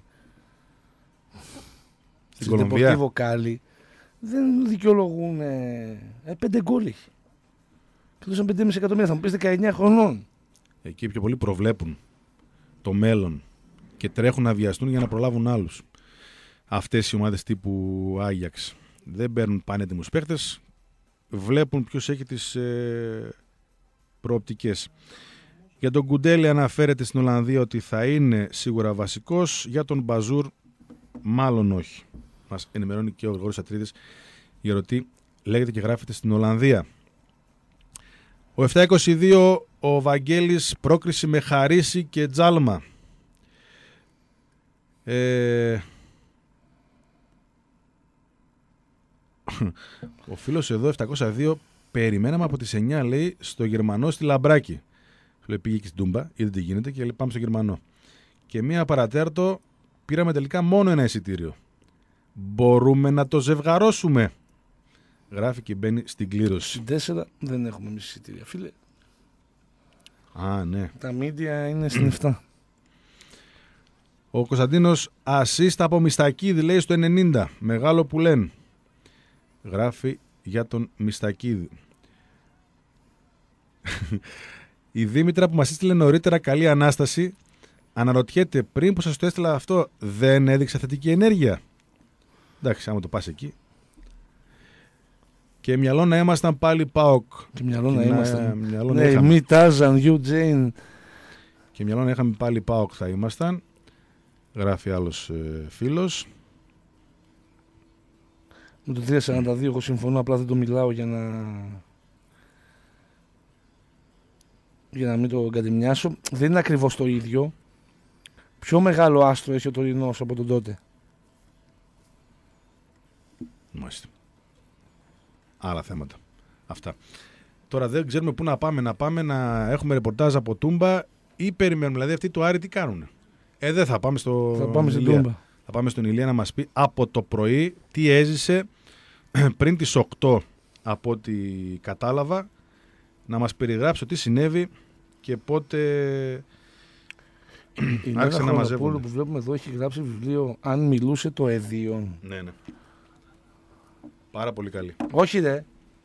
στην Κολομβία Βοκάλι δεν δικαιολογούν. Ε, πέντε γκολ έχει. Και δώσαν πέντε κόμμα πέντε εκατομμύρια, θα μου πεις δεκαεννιά χρονών. Εκεί πιο πολύ προβλέπουν το μέλλον και τρέχουν να βιαστούν για να προλάβουν άλλους. Αυτές οι ομάδες τύπου Άγιαξ δεν παίρνουν πανέτοιμους παίχτες, βλέπουν ποιος έχει τις ε, προοπτικές. Για τον Γκουντέλη αναφέρεται στην Ολλανδία ότι θα είναι σίγουρα βασικός, για τον Μπαζούρ μάλλον όχι. Μας ενημερώνει και ο Γρηγόρης Ατρίδης για το τι λέγεται και γράφεται στην Ολλανδία. Ο επτά είκοσι δύο ο Βαγγέλης, πρόκριση με Χαρίση και Τζάλμα. Ε... Ο φίλος εδώ επτακόσια δύο, περιμέναμε από τις εννιά, λέει, στο Γερμανό στη Λαμπράκη. Λέει, πήγε και στην Τούμπα, είδε τι γίνεται και λέει, πάμε στο Γερμανό. Και μία παρατέρτο πήραμε τελικά μόνο ένα εισιτήριο. Μπορούμε να το ζευγαρώσουμε? Γράφει και μπαίνει στην κλήρωση. Στην τέσσερα δεν έχουμε εμείς εισιτήρια, φίλε. Α, ναι. Τα μίντια είναι στην επτά. Ο Κωνσταντίνος, ασίστα από Μιστακίδη, λέει, στο ενενήντα. Μεγάλο που λένε. Γράφει για τον Μιστακίδη. Η Δήμητρα που μας έστειλε νωρίτερα, καλή Ανάσταση, αναρωτιέται, πριν που σας το έστειλα αυτό, δεν έδειξε θετική ενέργεια? Εντάξει, άμα το πας εκεί. Και μυαλό να ήμασταν πάλι ΠΑΟΚ. Και μυαλό να ήμασταν. Μυαλό ναι, να είχαμε. μη Τάζαν, Γιου Τζέιν. Και μυαλό να είχαμε πάλι ΠΑΟΚ θα ήμασταν. Γράφει άλλος ε, φίλος. Με το τρία σαράντα δύο εγώ συμφωνώ, απλά δεν το μιλάω για να... για να μην το κατεμοιάσω. Δεν είναι ακριβώς το ίδιο. Πιο μεγάλο άστρο έχει ο τωρινός από τον τότε. Μάλιστα. Άλλα θέματα. Αυτά. Τώρα δεν ξέρουμε πού να πάμε. Να πάμε να έχουμε ρεπορτάζ από Τούμπα ή περιμένουμε? Δηλαδή αυτοί του Άρη τι κάνουνε? Ε, δεν θα πάμε στο Θα πάμε στην Ηλία. Τούμπα. Θα πάμε στον Ηλία να μας πει από το πρωί τι έζησε πριν τις οκτώ, από ό,τι κατάλαβα, να μας περιγράψει τι συνέβη και πότε η άρχισε να μαζεύουν. Που βλέπουμε εδώ έχει γράψει βιβλίο «Αν μιλούσε το Εδίον». Ναι, ναι. Πάρα πολύ καλή. Όχι ρε.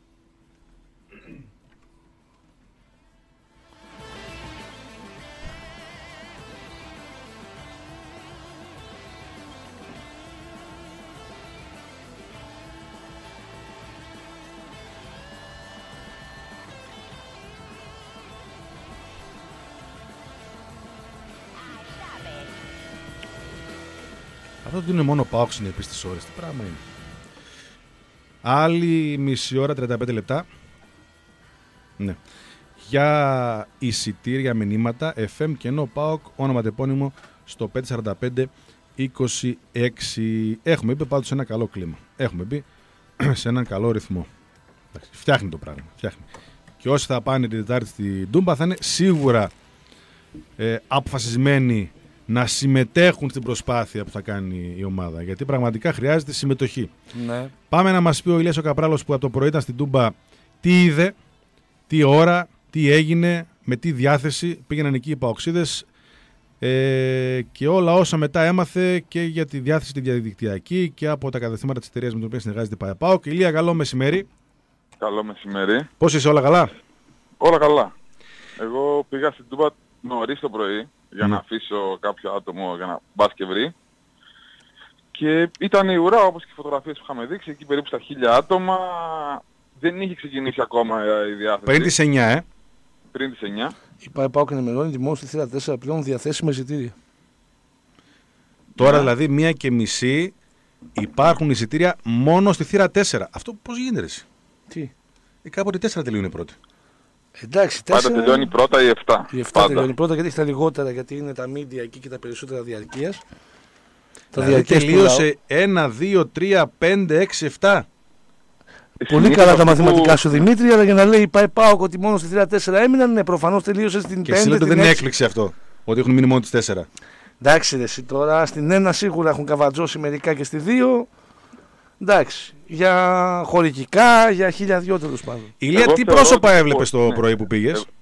Αυτό ότι είναι μόνο ΠΑΟΚ συνεπής τις ώρες. Τι πράγμα είναι? Άλλη μισή ώρα, τριάντα πέντε λεπτά. Ναι. Για εισιτήρια, μηνύματα, εφ εμ κενό ΠΑΟΚ, όνομα τεπώνυμο στο πέντε σαράντα πέντε είκοσι έξι. Έχουμε μπει πάντως σε ένα καλό κλίμα. Έχουμε μπει σε έναν καλό ρυθμό. Φτιάχνει το πράγμα. Φτιάχνει. Και όσοι θα πάνε την Τετάρτη στην Τούμπα θα είναι σίγουρα ε, αποφασισμένοι να συμμετέχουν στην προσπάθεια που θα κάνει η ομάδα. Γιατί πραγματικά χρειάζεται συμμετοχή. Ναι. Πάμε να μας πει ο Ηλίας ο Καπράλος που από το πρωί ήταν στην Τούμπα τι είδε, τι ώρα, τι έγινε, με τι διάθεση. Πήγαιναν εκεί οι παοξίδες ε, και όλα όσα μετά έμαθε και για τη διάθεση τη διαδικτυακή και από τα καταστήματα της εταιρείας με την οποία συνεργάζεται η ΠΑΟΚ. Ηλία, καλό μεσημέρι. Καλό μεσημέρι. Πώς είσαι, όλα καλά? Όλα καλά. Εγώ πήγα στην Τούμπα νωρίς το πρωί για να αφήσω κάποιο άτομο για να μπας και βρει. Και ήταν η ουρά όπως και οι φωτογραφίες που είχαμε δείξει, εκεί περίπου στα χίλια άτομα. Δεν είχε ξεκινήσει ακόμα η διάθεση. Πριν τις εννιά, ε. Πριν τις εννιά. Η ΠΑΟΚ ενημερώνει δημόσια στη θύρα τέσσερα πλέον διαθέσιμα εισιτήρια. Τώρα δηλαδή μία και μισή υπάρχουν εισιτήρια μόνο στη θύρα τέσσερα. Αυτό πώς γίνεται εσύ? Τι? Ε, κάποτε τέσσερα τελειώνει πρώτη. Εντάξει, Πάντα τέσσερα... τελειώνει πρώτα η επτά. Η επτά τελειώνει πρώτα γιατί έχει τα λιγότερα, γιατί είναι τα μίντια εκεί και τα περισσότερα διαρκείας. Τα Δηλαδή διαρκείας τελείωσε ένα, δύο, τρία, πέντε, έξι, επτά. Πολύ καλά τα μαθηματικά σου Δημήτρη, αλλά για να λέει πάει ΠΑΟΚ ότι μόνο στη θύρα τέσσερα έμειναν, ναι, προφανώς τελείωσε στην Και πέντε. εσύ λέτε την δεν έξι. έκλειξε αυτό, ότι έχουν μείνει μόνο τις τέσσερα. Εντάξει ρε εσύ τώρα, στην ένα σίγουρα έχουν καβατζώσει μερικά και στη δύο. Εντάξει, για χωρικικά, για χίλια δυο τέλος πάντων. Ηλία, Εγώ τι θεωρώ πρόσωπα ότι- έβλεπες το ναι. πρωί που πήγες? Ε,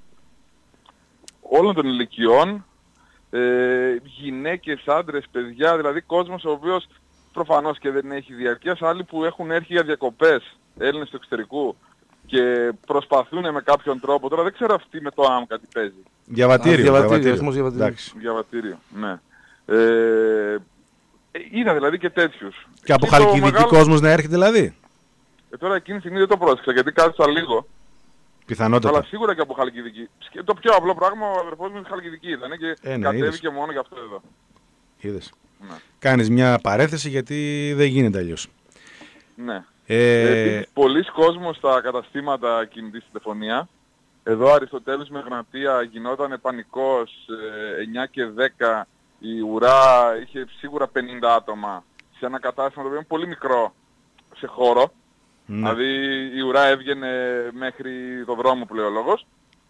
όλων των ηλικιών, ε, γυναίκες, άντρες, παιδιά, δηλαδή κόσμος ο οποίος προφανώς και δεν έχει διαρκείας, άλλοι που έχουν έρθει για διακοπές, Έλληνες του εξωτερικού και προσπαθούν με κάποιον τρόπο, τώρα δεν ξέρω αυτή με το άμκα τι παίζει, Διαβατήριο. Α, διαβατήριο, αριθμός διαβατήριου. Εντάξει. διαβατήριο, ναι. Ε, ε, είδα δηλαδή και τέτοιους. Και από το Χαλκιδική μεγάλο- κόσμος να έρχεται δηλαδή. Ε, τώρα εκείνη τη στιγμή δεν το πρόσεξα γιατί κάθισα λίγο. Πιθανότατα. Αλλά σίγουρα και από Χαλκιδική. Σκε- Το πιο απλό πράγμα, ο αδερφός μου είναι Χαλκιδική ήταν και Ε, ναι, κατέβηκε είδες. μόνο γι' αυτό εδώ. Είδες. Ναι. Κάνεις μια παρέθεση γιατί δεν γίνεται αλλιώς. Ναι. Ε, Επίσης, πολλοί κόσμος στα καταστήματα κινητής τηλεφωνία, εδώ Αριστοτέλους με Γνατία γινόταν πανικός, ε, εννιά και δέκα, η ουρά είχε σίγουρα πενήντα άτομα σε ένα κατάστημα το οποίο είναι πολύ μικρό σε χώρο. Ναι. Δηλαδή η ουρά έβγαινε μέχρι το δρόμο που λέει ο λόγος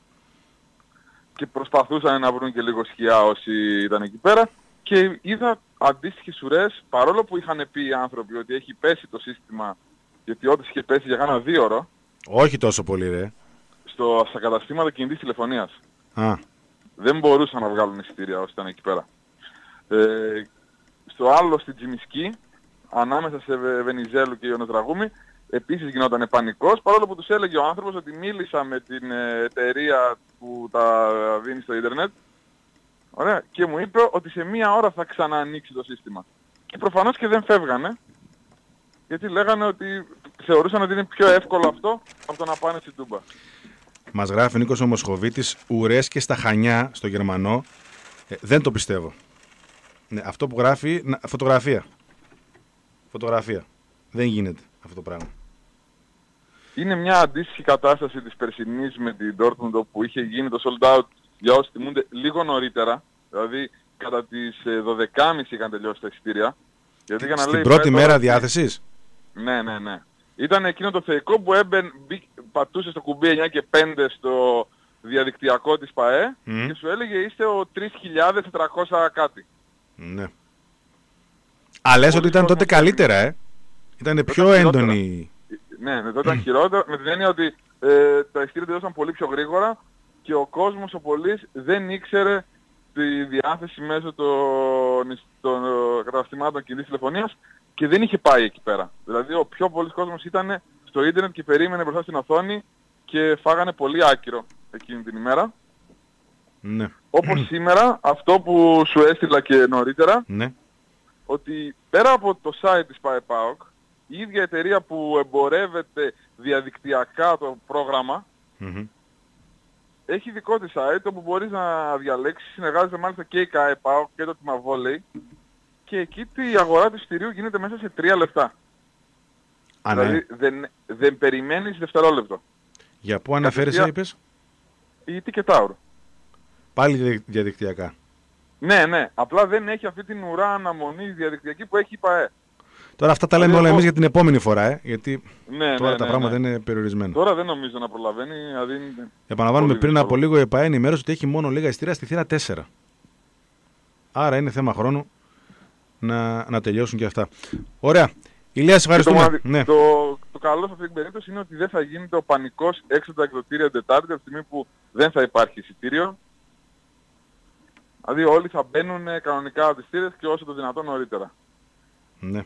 και προσπαθούσαν να βρουν και λίγο σκιά όσοι ήταν εκεί πέρα και είδα αντίστοιχες ουρές, παρόλο που είχαν πει οι άνθρωποι ότι έχει πέσει το σύστημα, γιατί όντως είχε πέσει για κάνα δύο ώρο. Όχι τόσο πολύ ρε. Στο, στα καταστήματα κινητής τηλεφωνίας. Α. Δεν μπορούσαν να βγάλουν εισιτήρια όσοι ήταν εκεί πέρα. Ε, στο άλλο στην Τζιμισκή, ανάμεσα σε Βενιζέλου και Ιωνοτραγούμη, επίσης γινόταν πανικός, παρόλο που τους έλεγε ο άνθρωπος ότι μίλησα με την εταιρεία που τα δίνει στο ίντερνετ. Ωραία. Και μου είπε ότι σε μία ώρα θα ξαναανοίξει το σύστημα. Και προφανώς και δεν φεύγανε, γιατί λέγανε ότι θεωρούσαν ότι είναι πιο εύκολο αυτό από το να πάνε στην Τούμπα. Μας γράφει ο Νίκος ο Μοσχοβίτης, ουρές και στα Χανιά, στο Γερμανό. Ε, δεν το πιστεύω. Ναι, αυτό που γράφει, να, φωτογραφία. Φωτογραφία. Δεν γίνεται αυτό το πράγμα. Είναι μια αντίστοιχη κατάσταση της περσινής με την Dortmund που είχε γίνει το sold out για όσοι τιμούνται λίγο νωρίτερα. Δηλαδή κατά τις δώδεκα και μισή είχαν τελειώσει τα εισιτήρια. Γιατί για να στην λέει, πρώτη μέρα τώρα... διάθεσης. Ναι, ναι, ναι. Ήταν εκείνο το θεϊκό που έμπαινε, πατούσε στο κουμπί εννιά και πέντε στο διαδικτυακό της ΠΑΕ mm. και σου έλεγε είστε ο τρεις χιλιάδες τετρακόσια κάτι. Ναι. Αλλά λες ότι ήταν τότε καλύτερα, ε. Ήταν πιο έντονη. Ναι, ναι, τότε ήταν χειρότερο, με την έννοια ότι ε, τα εισιτήρια τελειώσαν πολύ πιο γρήγορα και ο κόσμος, ο πολίτης, δεν ήξερε τη διάθεση μέσω των, των καταστημάτων κινητής τηλεφωνίας και δεν είχε πάει εκεί πέρα. Δηλαδή ο πιο πολλής κόσμος ήταν στο ίντερνετ και περίμενε μπροστά στην οθόνη και φάγανε πολύ άκυρο εκείνη την ημέρα. Ναι. Όπως σήμερα, αυτό που σου έστειλα και νωρίτερα, ναι. ότι πέρα από το site της ΠΑΕΠΑΟΚ, η ίδια εταιρεία που εμπορεύεται διαδικτυακά το πρόγραμμα, mm-hmm. έχει δικό της site όπου μπορείς να διαλέξεις, συνεργάζεται μάλιστα και η ΚΑΕΠΑΟΚ και το τμήμα βόλεϊ και εκεί η αγορά του εισιτηρίου γίνεται μέσα σε τρία λεπτά. Α, δηλαδή ναι. δεν, δεν περιμένεις δευτερόλεπτο. Για πού αναφέρεσαι είπες? Η Ticketour. Πάλι διαδικτυακά. Ναι, ναι. Απλά δεν έχει αυτή την ουρά αναμονής διαδικτυακή που έχει η ΠΑΕ. Τώρα αυτά τα λέμε όλα εμείς για την επόμενη φορά, ε, γιατί ναι, τώρα ναι, τα ναι, πράγματα ναι. είναι περιορισμένα. Τώρα δεν νομίζω να προλαβαίνει. Δηλαδή... Επαναλαμβάνουμε πριν από λίγο η ΕΠΑΕ ενημέρωσε ότι έχει μόνο λίγα εισιτήρια στη θύρα τέσσερα. Άρα είναι θέμα χρόνου να, να τελειώσουν και αυτά. Ωραία. Ηλία, σε ευχαριστούμε. Το, ναι. το, το καλό σε αυτή την περίπτωση είναι ότι δεν θα γίνεται ο πανικός έξω από τα εκδοτήρια Τετάρτη από τη στιγμή που δεν θα υπάρχει εισιτήριο. Δηλαδή όλοι θα μπαίνουν κανονικά από τις θύρες και όσο το δυνατόν νωρίτερα. Ναι.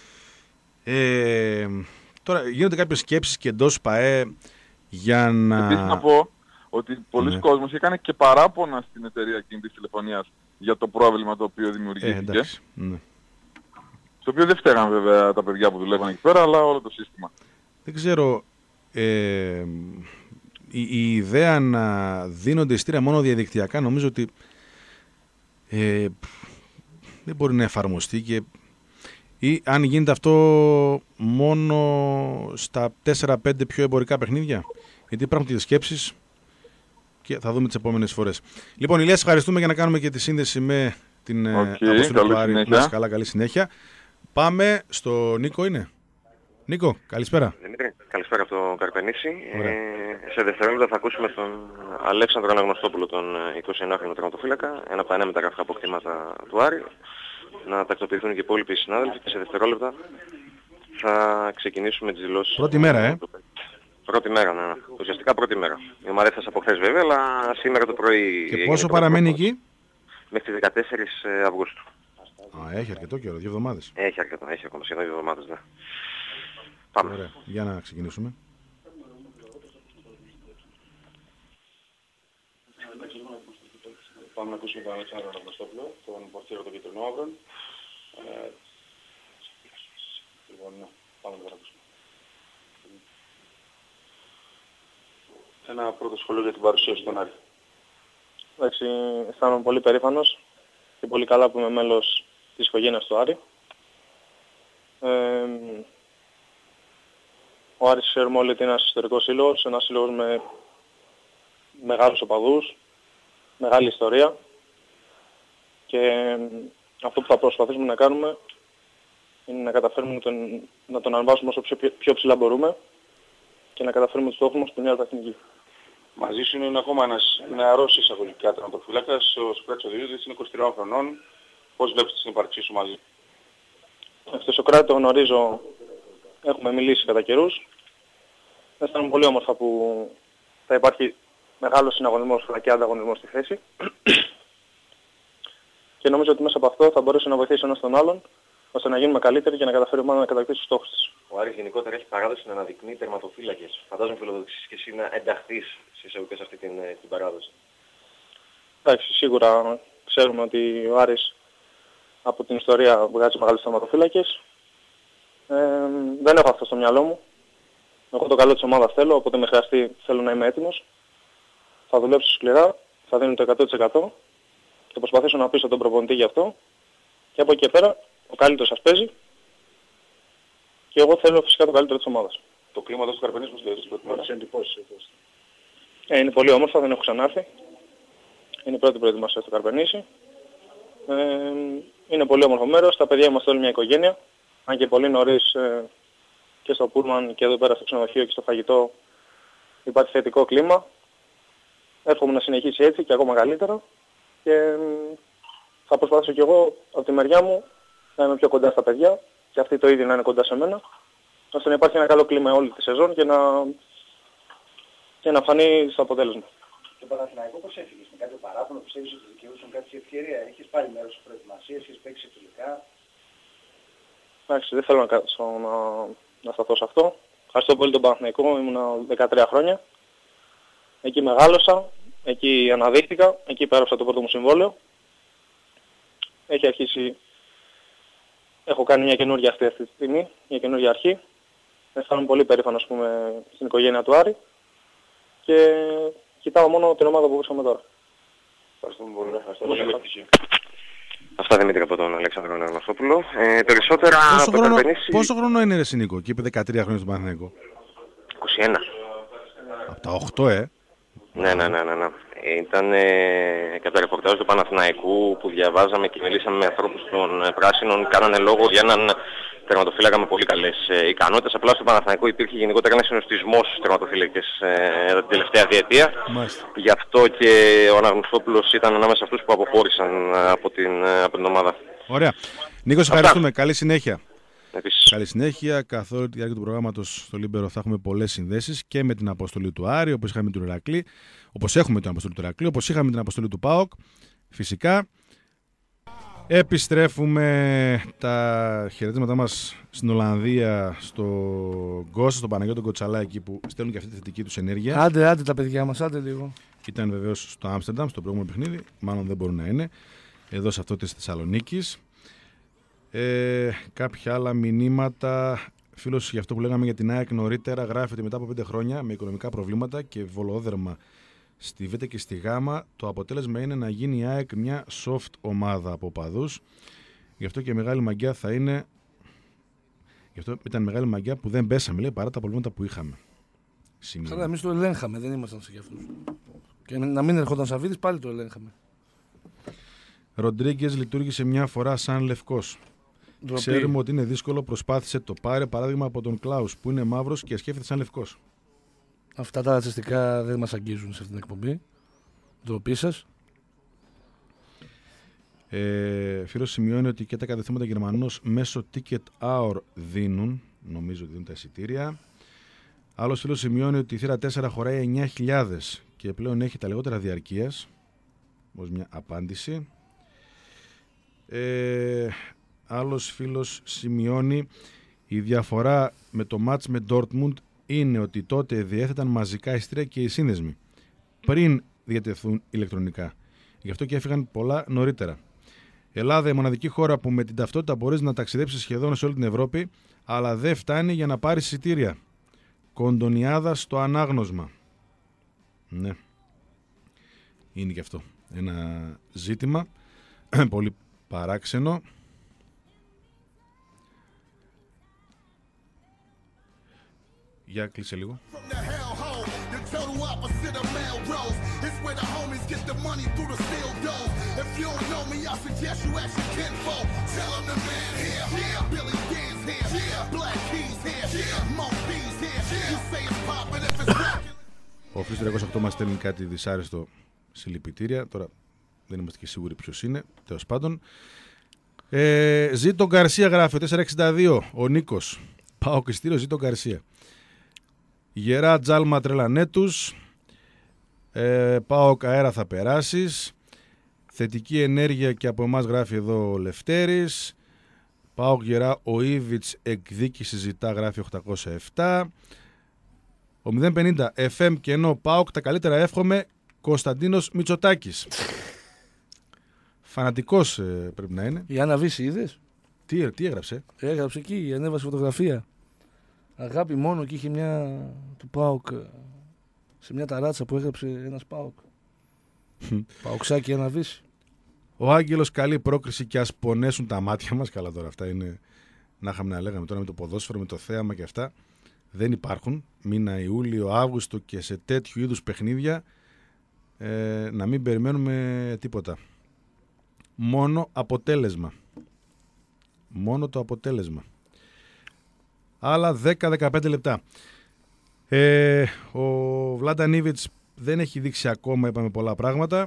Ε, τώρα γίνονται κάποιες σκέψεις και εντός ΠΑΕ για να... Επίσης να πω ότι πολλοί ναι. κόσμος έκανε και παράπονα στην εταιρεία κινητής τηλεφωνίας για το πρόβλημα το οποίο δημιουργήθηκε. Ε, ναι. Στο οποίο δεν φταίγαν βέβαια τα παιδιά που δουλεύαν εκεί πέρα, αλλά όλο το σύστημα. Δεν ξέρω, ε, η, η ιδέα να δίνονται εισιτήρια μόνο διαδικτυακά νομίζω ότι ε, δεν μπορεί να εφαρμοστεί και ή αν γίνεται αυτό μόνο στα τέσσερα πέντε πιο εμπορικά παιχνίδια. Γιατί υπάρχουν και σκέψεις και θα δούμε τις επόμενες φορές. Λοιπόν, Ηλία, ευχαριστούμε για να κάνουμε και τη σύνδεση με την okay, αποστολή του Άρη. Να είσαι καλά, καλή συνέχεια. Πάμε στο Νίκο, είναι. Νίκο, καλησπέρα. Δημήτρη, καλησπέρα από το Καρπενήσι. Ε, σε δευτερόλεπτα θα ακούσουμε τον Αλέξανδρο Αναγνωστόπουλο, τον εικοσιενάχρονο τερματοφύλακα, ένα από τα νέα μεταγραφικά αποκτήματα του Άρη. Να τακτοποιηθούν και οι υπόλοιποι συνάδελφοι και σε δευτερόλεπτα θα ξεκινήσουμε τις δηλώσεις. Πρώτη μέρα, ε. Πρώτη μέρα, ναι. Ουσιαστικά πρώτη μέρα. Η ομάδα έφτασε από χθες βέβαια, αλλά σήμερα το πρωί... Και πόσο παραμένει εκεί? Μέχρι τις δεκατέσσερις Αυγούστου. Α, έχει αρκετό καιρό, δύο εβδομάδες. Έχει αρκετό, έχει ακόμα σχεδόν δύο εβδομάδες, ναι. Πάμε. Ωραία, για να ξεκινήσουμε. Πάμε να ακούσουμε τον Αλέξανδρο Αναγνωστόπουλο, τον πορτιέρο των κίτρινων μαύρων. Ε, λοιπόν, ναι, πάμε να τον ακούσουμε. Ένα πρώτο σχόλιο για την παρουσίαση των Άρη. Εντάξει, αισθάνομαι πολύ περήφανος και πολύ καλά που είμαι μέλος της οικογένειας του Άρη. Ε, ο Άρης ξέρουμε όλοι ότι είναι ένας ιστορικός σύλλογος, ένας σύλλογος με μεγάλους οπαδούς, μεγάλη ιστορία και αυτό που θα προσπαθήσουμε να κάνουμε είναι να καταφέρουμε να τον, να τον ανεβάσουμε όσο πιο, πιο ψηλά μπορούμε και να καταφέρουμε τους στόχους μας που είναι εθνική. Μαζί σου είναι ακόμα ένας νεαρός εισαγωγικά τερματοφύλακας, ο Σοκράτης ο Διούδης, είναι είκοσι τριών χρονών. Πώς βλέπεις τη συνύπαρξή σου μαζί? Αυτό Σοκράτη το γνωρίζω, έχουμε μιλήσει κατά καιρούς. Αισθάνομαι πολύ όμορφα που θα υπάρχει μεγάλος συναγωνισμός αλλά και ανταγωνισμός στη θέση. Και νομίζω ότι μέσα από αυτό θα μπορέσει να βοηθήσει ένας τον άλλον ώστε να γίνουμε καλύτεροι και να καταφέρει ομάδα να κατακτήσει τους στόχους της. Ο Άρης γενικότερα έχει παράδοση να αναδεικνύει τερματοφύλακες. Φαντάζομαι φιλοδοξείς και εσύ να ενταχθείς σε εισαγωγικές σε αυτή την, την παράδοση. Εντάξει, σίγουρα ξέρουμε ότι ο Άρης από την ιστορία βγάζει μεγάλους τερματοφύλακες. Ε, δεν έχω αυτό στο μυαλό μου. Εγώ το καλό της ομάδας θέλω, οπότε με χρειαστεί θέλω να είμαι έτοιμος. Θα δουλέψω σκληρά, θα δίνω το εκατό τοις εκατό. Θα προσπαθήσω να πείσω τον προπονητή γι' αυτό. Και από εκεί και πέρα ο καλύτερος σας παίζει. Και εγώ θέλω φυσικά το καλύτερο της ομάδας. Το κλίμα εδώ στο Καρπενήσι πώς το προτιμάς? Ε, είναι πολύ όμορφα, δεν έχω ξανάρθει. Είναι η πρώτη προετοιμασία στο Καρπενήσι. Ε, είναι πολύ όμορφο μέρος, τα παιδιά είμαστε όλοι μια οικογένεια. Αν και πολύ νωρίς ε, και στο Πούλμαν και εδώ πέρα στο ξενοδοχείο και στο φαγητό υπάρχει θετικό κλίμα. Εύχομαι να συνεχίσει έτσι και ακόμα καλύτερα. Και ε, θα προσπαθήσω και εγώ από τη μεριά μου να είμαι πιο κοντά στα παιδιά και αυτοί το ίδιο να είναι κοντά σε μένα, ώστε να υπάρχει ένα καλό κλίμα όλη τη σεζόν και να, και να φανεί στο αποτέλεσμα. Το Παναθηναϊκό πώς έφυγες, με κάποιο παράπονο, πιστεύεις ότι δικαιούσαν κάποια ευκαιρία? Έχεις πάρει μέρος στις προετοιμασίες, έχεις παίξει φιλικά? Εντάξει, δεν θέλω να, κάτσω, να, να σταθώ σε αυτό. Ευχαριστώ πολύ τον Παναθηναϊκό, ήμουν δεκατρία χρόνια. Εκεί μεγάλωσα, εκεί αναδείχθηκα, εκεί πέρασα το πρώτο μου συμβόλαιο. Έχει αρχίσει, έχω κάνει μια καινούργια αυτή, αυτή τη στιγμή, μια καινούργια αρχή. Αισθάνομαι πολύ περήφανος που είμαι στην οικογένεια του Άρη και κοιτάω μόνο την ομάδα που βρίσκομαι τώρα. Ευχαριστούμε πολύ. Ευχαριστούμε. Αυτά Δημήτρη από τον Αλέξανδρο Νεωνοσόπουλο. Ε, περισσότερα πόσο από χρόνο, Καρπενήσι... πόσο χρόνο είναι ρε Νίκο, και είπε δεκατρία χρόνια στον Παναθηναϊκό? είκοσι ένα. Από τα οκτώ, ε. Ναι, ναι, ναι, ναι, ναι. Ήταν ε, κατά ρεπορτάζ του Παναθηναϊκού που διαβάζαμε και μιλήσαμε με ανθρώπους των ε, Πράσινων, κάνανε λόγο για έναν τερματοφύλακα με πολύ καλές ε, ικανότητες. Απλά στο Παναθηναϊκό υπήρχε γενικότερα ένας συνοστισμός στους τερματοφύλακες ε, την τελευταία διετία. Μάλιστα. Γι' αυτό και ο Αναγνωστόπουλος ήταν ανάμεσα σε αυτούς που αποχώρησαν ε, από, την, ε, από την ομάδα. Ωραία. Νίκο, σε ευχαριστούμε. Καλή συνέχεια. Επίσης. Καλή συνέχεια. Καθ' όλη τη διάρκεια του προγράμματος στο Λίμπερο θα έχουμε πολλές συνδέσεις και με την αποστολή του Άρη, όπως είχαμε την Ηρακλή, όπως έχουμε την αποστολή του Ηρακλή, όπως είχαμε την αποστολή του ΠΑΟΚ. Φυσικά. Επιστρέφουμε τα χαιρετίσματά μας στην Ολλανδία, στο Γκόσα, στον Παναγιώτο Κοτσαλά, εκεί που στέλνουν και αυτή τη θετική τους ενέργεια. Άντε, άντε τα παιδιά μας, άντε λίγο. Ήταν βεβαίως στο Άμστερνταμ, στο προηγούμενο παιχνίδι. Μάλλον δεν μπορούν να είναι. Εδώ σε αυτό της Θεσσαλονίκης. Ε, κάποια άλλα μηνύματα. Φίλος, για αυτό που λέγαμε για την ΑΕΚ νωρίτερα, γράφει ότι μετά από πέντε χρόνια με οικονομικά προβλήματα και βολόδερμα στη Β' και στη Γ, το αποτέλεσμα είναι να γίνει η ΑΕΚ μια soft ομάδα από οπαδούς. Γι' αυτό και μεγάλη μαγκιά θα είναι. Γι' αυτό ήταν μεγάλη μαγκιά που δεν πέσαμε, λέει, παρά τα προβλήματα που είχαμε. Καλά, εμείς το ελέγχαμε, δεν ήμασταν σε αυτούς. Και να μην ερχόταν Σαββίδης, πάλι το ελέγχαμε. Ροντρίγκες λειτουργήσε μια φορά σαν λευκός. Ντροπή. Ξέρουμε ότι είναι δύσκολο, προσπάθησε το. Πάρε παράδειγμα από τον Κλάους που είναι μαύρος και σκέφτεται σαν λευκός. Αυτά τα ρατσιστικά δεν μας αγγίζουν σε αυτήν την εκπομπή. Ντροπή σας. Ε, φίλος σημειώνει ότι και τα κατευθύνματα Γερμανός μέσω Ticket Hour δίνουν. Νομίζω ότι δίνουν τα εισιτήρια. Άλλος φίλος σημειώνει ότι η θύρα τέσσερα χωράει εννιά χιλιάδες και πλέον έχει τα λιγότερα διαρκείας. Ως μια απάντηση. Ε, άλλος φίλος σημειώνει η διαφορά με το μάτς με Dortmund είναι ότι τότε διέθεταν μαζικά εισιτήρια και οι σύνδεσμοι πριν διατεθούν ηλεκτρονικά. Γι' αυτό και έφυγαν πολλά νωρίτερα. Ελλάδα, η μοναδική χώρα που με την ταυτότητα μπορείς να ταξιδέψεις σχεδόν σε όλη την Ευρώπη, αλλά δεν φτάνει για να πάρεις εισιτήρια. Κοντονιάδα στο ανάγνωσμα. Ναι. Είναι και αυτό ένα ζήτημα πολύ παράξενο. Για κλείσε λίγο. opposite of Melrose. It's where the homies get the money through the steel doors. If you don't know me, I suggest you ask your kinfolk. Tell them the man here, yeah. Billy Dan's here, yeah. Black Keys here, yeah. Mo B's here, yeah. You say it's poppin' if it's rockin'. Ο Φις τριακόσια οκτώ μας στέλνει κάτι δυσάρεστο, συλληπιτήρια. Τώρα δεν είμαστε και σίγουροι ποιος είναι, τέλος πάντων. Ε, Ζήτο Γκαρσία γράφει, τετρακόσια εξήντα δύο, ο Νίκος. Πάω και στείλω Ζήτο Γκαρσία. Γερά τζάλμα τρελανέτους. Ε, πάω καέρα θα περάσεις. Θετική ενέργεια και από εμάς γράφει εδώ ο Λευτέρης. Πάω γερά ο Ήβιτς εκδίκηση ζητά γράφει οκτακόσια επτά. Ο μηδέν πενήντα εφ εμ και ενώ ΠΑΟΚ τα καλύτερα εύχομαι Κωνσταντίνος Μητσοτάκης. Φανατικός ε, πρέπει να είναι. Η Άννα Βύση είδες? Τι, τι έγραψε? Έγραψε εκεί, ανέβασε φωτογραφία. Αγάπη μόνο και είχε μια του ΠΑΟΚ σε μια ταράτσα που έγραψε ένας ΠΑΟΚ. Παοξάκι Άννα Βύση. Ο Άγγελος καλή πρόκριση και ας πονέσουν τα μάτια μας. Καλά τώρα αυτά είναι να είχαμε να λέγαμε τώρα με το ποδόσφαιρο, με το θέαμα και αυτά. Δεν υπάρχουν. Μήνα Ιούλιο, Αύγουστο και σε τέτοιου είδους παιχνίδια ε, να μην περιμένουμε τίποτα. Μόνο αποτέλεσμα. Μόνο το αποτέλεσμα. Άλλα δέκα με δεκαπέντε λεπτά. Ε, ο Βλάντα Νίβιτς δεν έχει δείξει ακόμα, είπαμε, πολλά πράγματα.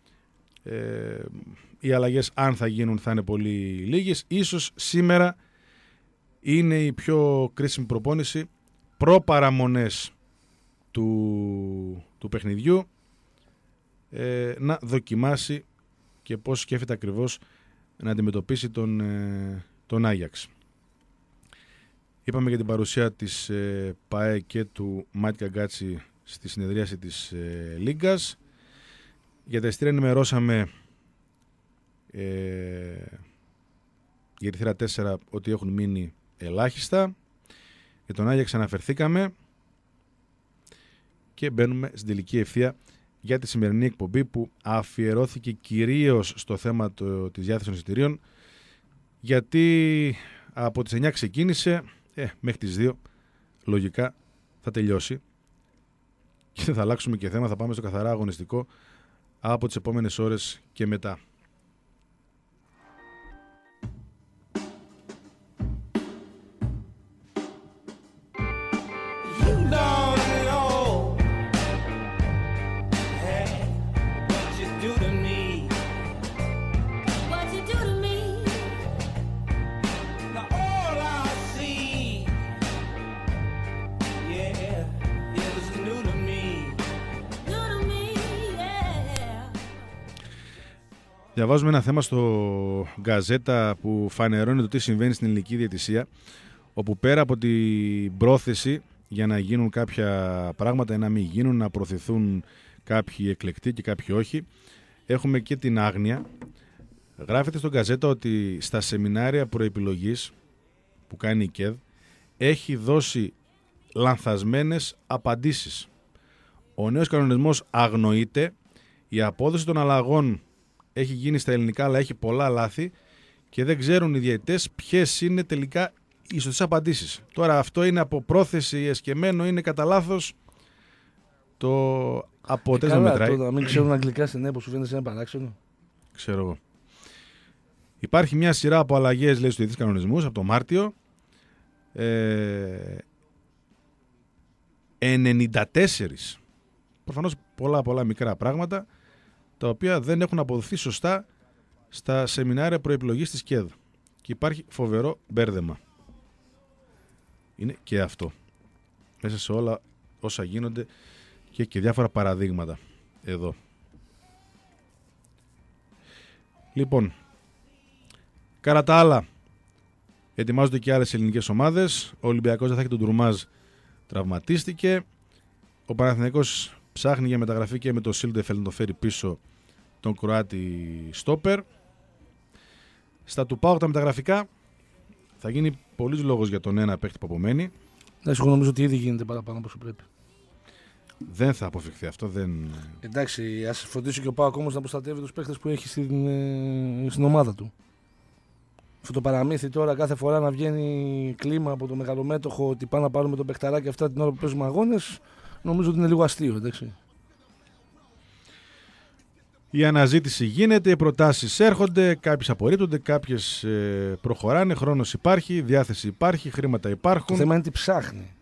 Ε, οι αλλαγές, αν θα γίνουν, θα είναι πολύ λίγες. Ίσως σήμερα είναι η πιο κρίσιμη προπόνηση προπαραμονές του, του παιχνιδιού, ε, να δοκιμάσει και πώς σκέφτεται ακριβώς να αντιμετωπίσει τον, ε, τον Άγιαξ. Είπαμε για την παρουσία της ε, ΠΑΕ και του Μάτι Καγκάτσι στη συνεδρίαση της ε, Λίγκας. Για τα εισιτήρια ενημερώσαμε ε, για τη θύρα τέσσερα ότι έχουν μείνει ελάχιστα. Για τον Άγιαξ αναφερθήκαμε και μπαίνουμε στην τελική ευθεία για τη σημερινή εκπομπή που αφιερώθηκε κυρίως στο θέμα το, της διάθεσης των εισιτηρίων, γιατί από τις εννιά ξεκίνησε, ε, μέχρι τις δύο λογικά θα τελειώσει και θα αλλάξουμε και θέμα, θα πάμε στο καθαρά αγωνιστικό από τις επόμενες ώρες και μετά. Διαβάζουμε ένα θέμα στο Γκαζέτα που φανερώνει το τι συμβαίνει στην ελληνική διαιτησία, όπου πέρα από την πρόθεση για να γίνουν κάποια πράγματα ή να μην γίνουν, να προωθηθούν κάποιοι εκλεκτοί και κάποιοι όχι, έχουμε και την άγνοια. Γράφεται στο Γκαζέτα ότι στα σεμινάρια προεπιλογής που κάνει η ΚΕΔ έχει δώσει λανθασμένες απαντήσεις. Ο νέος κανονισμός αγνοείται, η απόδοση των αλλαγών έχει γίνει στα ελληνικά, αλλά έχει πολλά λάθη και δεν ξέρουν οι διαιτητές ποιες είναι τελικά οι σωστές απαντήσεις. Τώρα αυτό είναι από πρόθεση εσκεμμένο, είναι κατά λάθος, το αποτέλεσμα ε, μετράει. Να μην ξέρουν αγγλικά στην ΕΠΟ σου φαίνεται σε ένα παράξενο. Ξέρω εγώ. Υπάρχει μια σειρά από αλλαγές, λέει, στους διαιτητικούς κανονισμούς από το Μάρτιο. Ε, ενενήντα τέσσερα. Προφανώς πολλά πολλά μικρά πράγματα, τα οποία δεν έχουν αποδοθεί σωστά στα σεμινάρια προεπιλογής της ΚΕΔ. Και υπάρχει φοβερό μπέρδεμα. Είναι και αυτό. Μέσα σε όλα όσα γίνονται και, και διάφορα παραδείγματα εδώ. Λοιπόν, κατά τα άλλα, ετοιμάζονται και άλλες ελληνικές ομάδες. Ο Ολυμπιακός δεν θα έχει τον Τουρμάζ, τραυματίστηκε. Ο Παναθηναϊκός ψάχνει για μεταγραφή και με το Σίλντεφελ να το φέρει πίσω τον Κροάτι στόπερ. Στα του ΠΑΟΚ τα μεταγραφικά θα γίνει πολλής λόγος για τον ένα παίκτη που απομένει. Ναι, εγώ νομίζω ότι ήδη γίνεται παραπάνω όπως πρέπει. Δεν θα αποφευχθεί αυτό. Δεν... Εντάξει, ας φροντίσει και ο ΠΑΟΚ όμως να προστατεύει τους παίκτες που έχει στην, στην ομάδα του. Αυτό το παραμύθι τώρα κάθε φορά να βγαίνει κλίμα από το μεγαλομέτωχο ότι πάνε να πάρουμε τον παιχταράκι αυτά την ώρα που παίζουμε αγώνες, νομίζω ότι είναι λίγο αστείο, εντάξει. Η αναζήτηση γίνεται, οι προτάσεις έρχονται, κάποιες απορρίπτονται, κάποιες ε, προχωράνε, χρόνος υπάρχει, διάθεση υπάρχει, χρήματα υπάρχουν. Το θέμα είναι τι ψάχνει.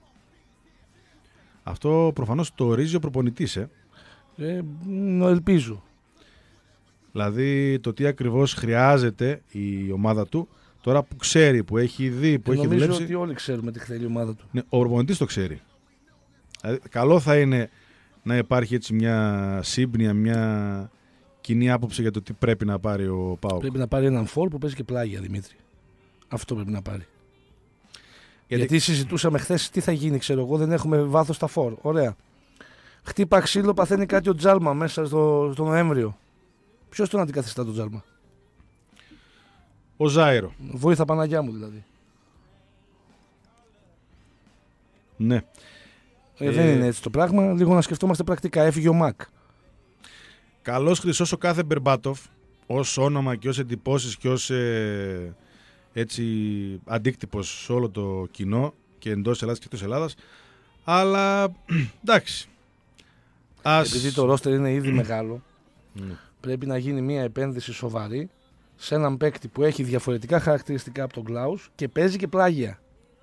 Αυτό προφανώς το ορίζει ο προπονητής, ε. Ε, ελπίζω. Δηλαδή το τι ακριβώς χρειάζεται η ομάδα του, τώρα που ξέρει, που έχει δει, που ε, έχει νομίζω δουλέψει. Νομίζω ότι όλοι ξέρουμε τι θέλει η ομάδα του. Ναι, ο προπονητής το ξέρει. Δηλαδή, καλό θα είναι να υπάρχει έτσι μια σύμπνοια, μια κοινή άποψη για το τι πρέπει να πάρει ο ΠΑΟΚ. Πρέπει να πάρει έναν φόρ που παίζει και πλάγια, Δημήτρη. Αυτό πρέπει να πάρει. Γιατί, Γιατί συζητούσαμε χθες τι θα γίνει, ξέρω εγώ, δεν έχουμε βάθος στα φόρ. Ωραία. Χτύπα ξύλο, παθαίνει κάτι ο Τζάλμα μέσα στο, στο Νοέμβριο. Ποιος τον αντικαθιστά τον Τζάλμα? Ο Ζάιρο. Βόηθα Παναγιά μου δηλαδή. Ναι. Ε, ε, δεν είναι έτσι το πράγμα. Λίγο να σκεφτόμαστε πρακτικά. Έφυγε ο Μακ. Καλός χρυσός ο κάθε Μπερμπάτοφ, ως όνομα και ως εντυπώσεις και ως ε, έτσι αντίκτυπος σε όλο το κοινό και εντός Ελλάδας και εκτός Ελλάδας. Αλλά εντάξει. Ας... Επειδή το ρόστερ είναι ήδη μεγάλο, mm. πρέπει να γίνει μια επένδυση σοβαρή σε έναν παίκτη που έχει διαφορετικά χαρακτηριστικά από τον Κλάους και παίζει και πλάγια.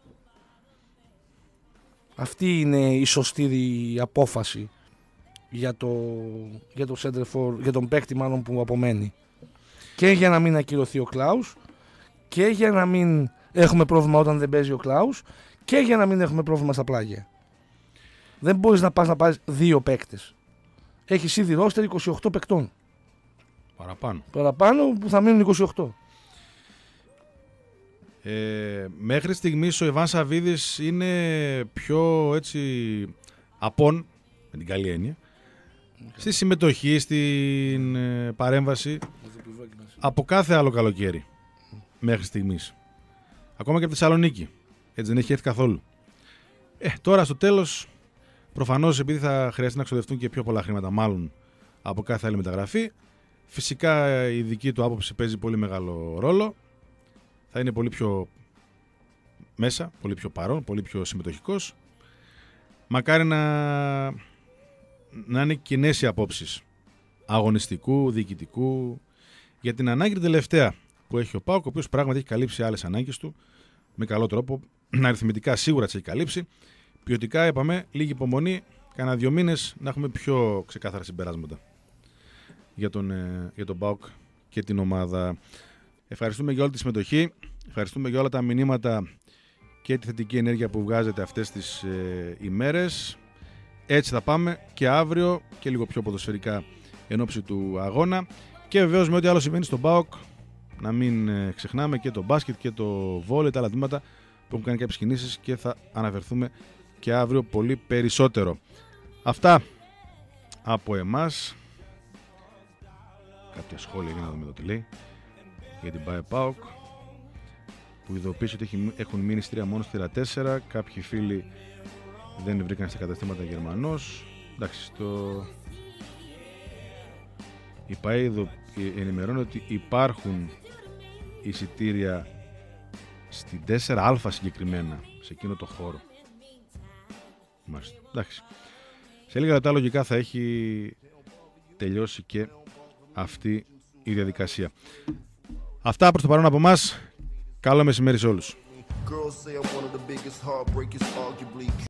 Αυτή είναι η σωστή απόφαση για, το, για, το for, για τον παίκτη μάλλον που απομένει. Και για να μην ακυρωθεί ο Κλάους και για να μην έχουμε πρόβλημα όταν δεν παίζει ο Κλάους και για να μην έχουμε πρόβλημα στα πλάγια. Δεν μπορείς να πας να πάρεις δύο παίκτες. Έχεις ήδη ρόστερ είκοσι οκτώ παικτών. Παραπάνω. Παραπάνω που θα μείνουν είκοσι οκτώ. Ε, μέχρι στιγμής ο Ιβάν Σαββίδης είναι πιο έτσι απόν, με την καλή έννοια, okay. στη συμμετοχή, στην ε, παρέμβαση από κάθε άλλο καλοκαίρι μέχρι στιγμής. Ακόμα και από τη Θεσσαλονίκη. Έτσι δεν έχει έρθει καθόλου. Ε, τώρα στο τέλος, προφανώς επειδή θα χρειαστεί να ξοδευτούν και πιο πολλά χρήματα μάλλον από κάθε άλλη μεταγραφή, φυσικά η δική του άποψη παίζει πολύ μεγάλο ρόλο. Θα είναι πολύ πιο μέσα, πολύ πιο παρόν, πολύ πιο συμμετοχικός. Μακάρι να, να είναι κοινές οι απόψεις αγωνιστικού, διοικητικού, για την ανάγκη την τελευταία που έχει ο ΠΑΟΚ, ο οποίος πράγματι έχει καλύψει άλλες ανάγκες του με καλό τρόπο, αριθμητικά σίγουρα τις έχει καλύψει. Ποιοτικά είπαμε, λίγη υπομονή, κάνα δύο μήνες να έχουμε πιο ξεκάθαρα συμπεράσματα για τον, για τον ΠΑΟΚ και την ομάδα. Ευχαριστούμε για όλη τη συμμετοχή, ευχαριστούμε για όλα τα μηνύματα και τη θετική ενέργεια που βγάζετε αυτές τις ε, ημέρες. Έτσι θα πάμε και αύριο και λίγο πιο ποδοσφαιρικά εν ώψη του αγώνα και βεβαίως με ό,τι άλλο συμβαίνει στον ΠΑΟΚ να μην ε, ξεχνάμε και το μπάσκετ και το βόλεϊ, τα άλλα τμήματα που έχουν κάνει κάποιες κινήσεις και θα αναφερθούμε και αύριο πολύ περισσότερο. Αυτά από εμάς. Κάποια σχόλια για να δούμε το τι λέει για την ΠΑΕ ΠΑΟΚ που ειδοποίησε ότι έχουν μείνει στρία μόνο στήρα τέσσερα. Κάποιοι φίλοι δεν βρήκαν στα καταστήματα Γερμανός. Εντάξει, το... η ΠΑΕ ειδο... ενημερώνει ότι υπάρχουν εισιτήρια στην τέσσερα α συγκεκριμένα, σε εκείνο το χώρο. Μάλιστα. Εντάξει. Σε λίγα λεπτά λογικά θα έχει τελειώσει και αυτή η διαδικασία. Αυτά προς το παρόν από εμάς. Καλό μεσημέρι σε όλους.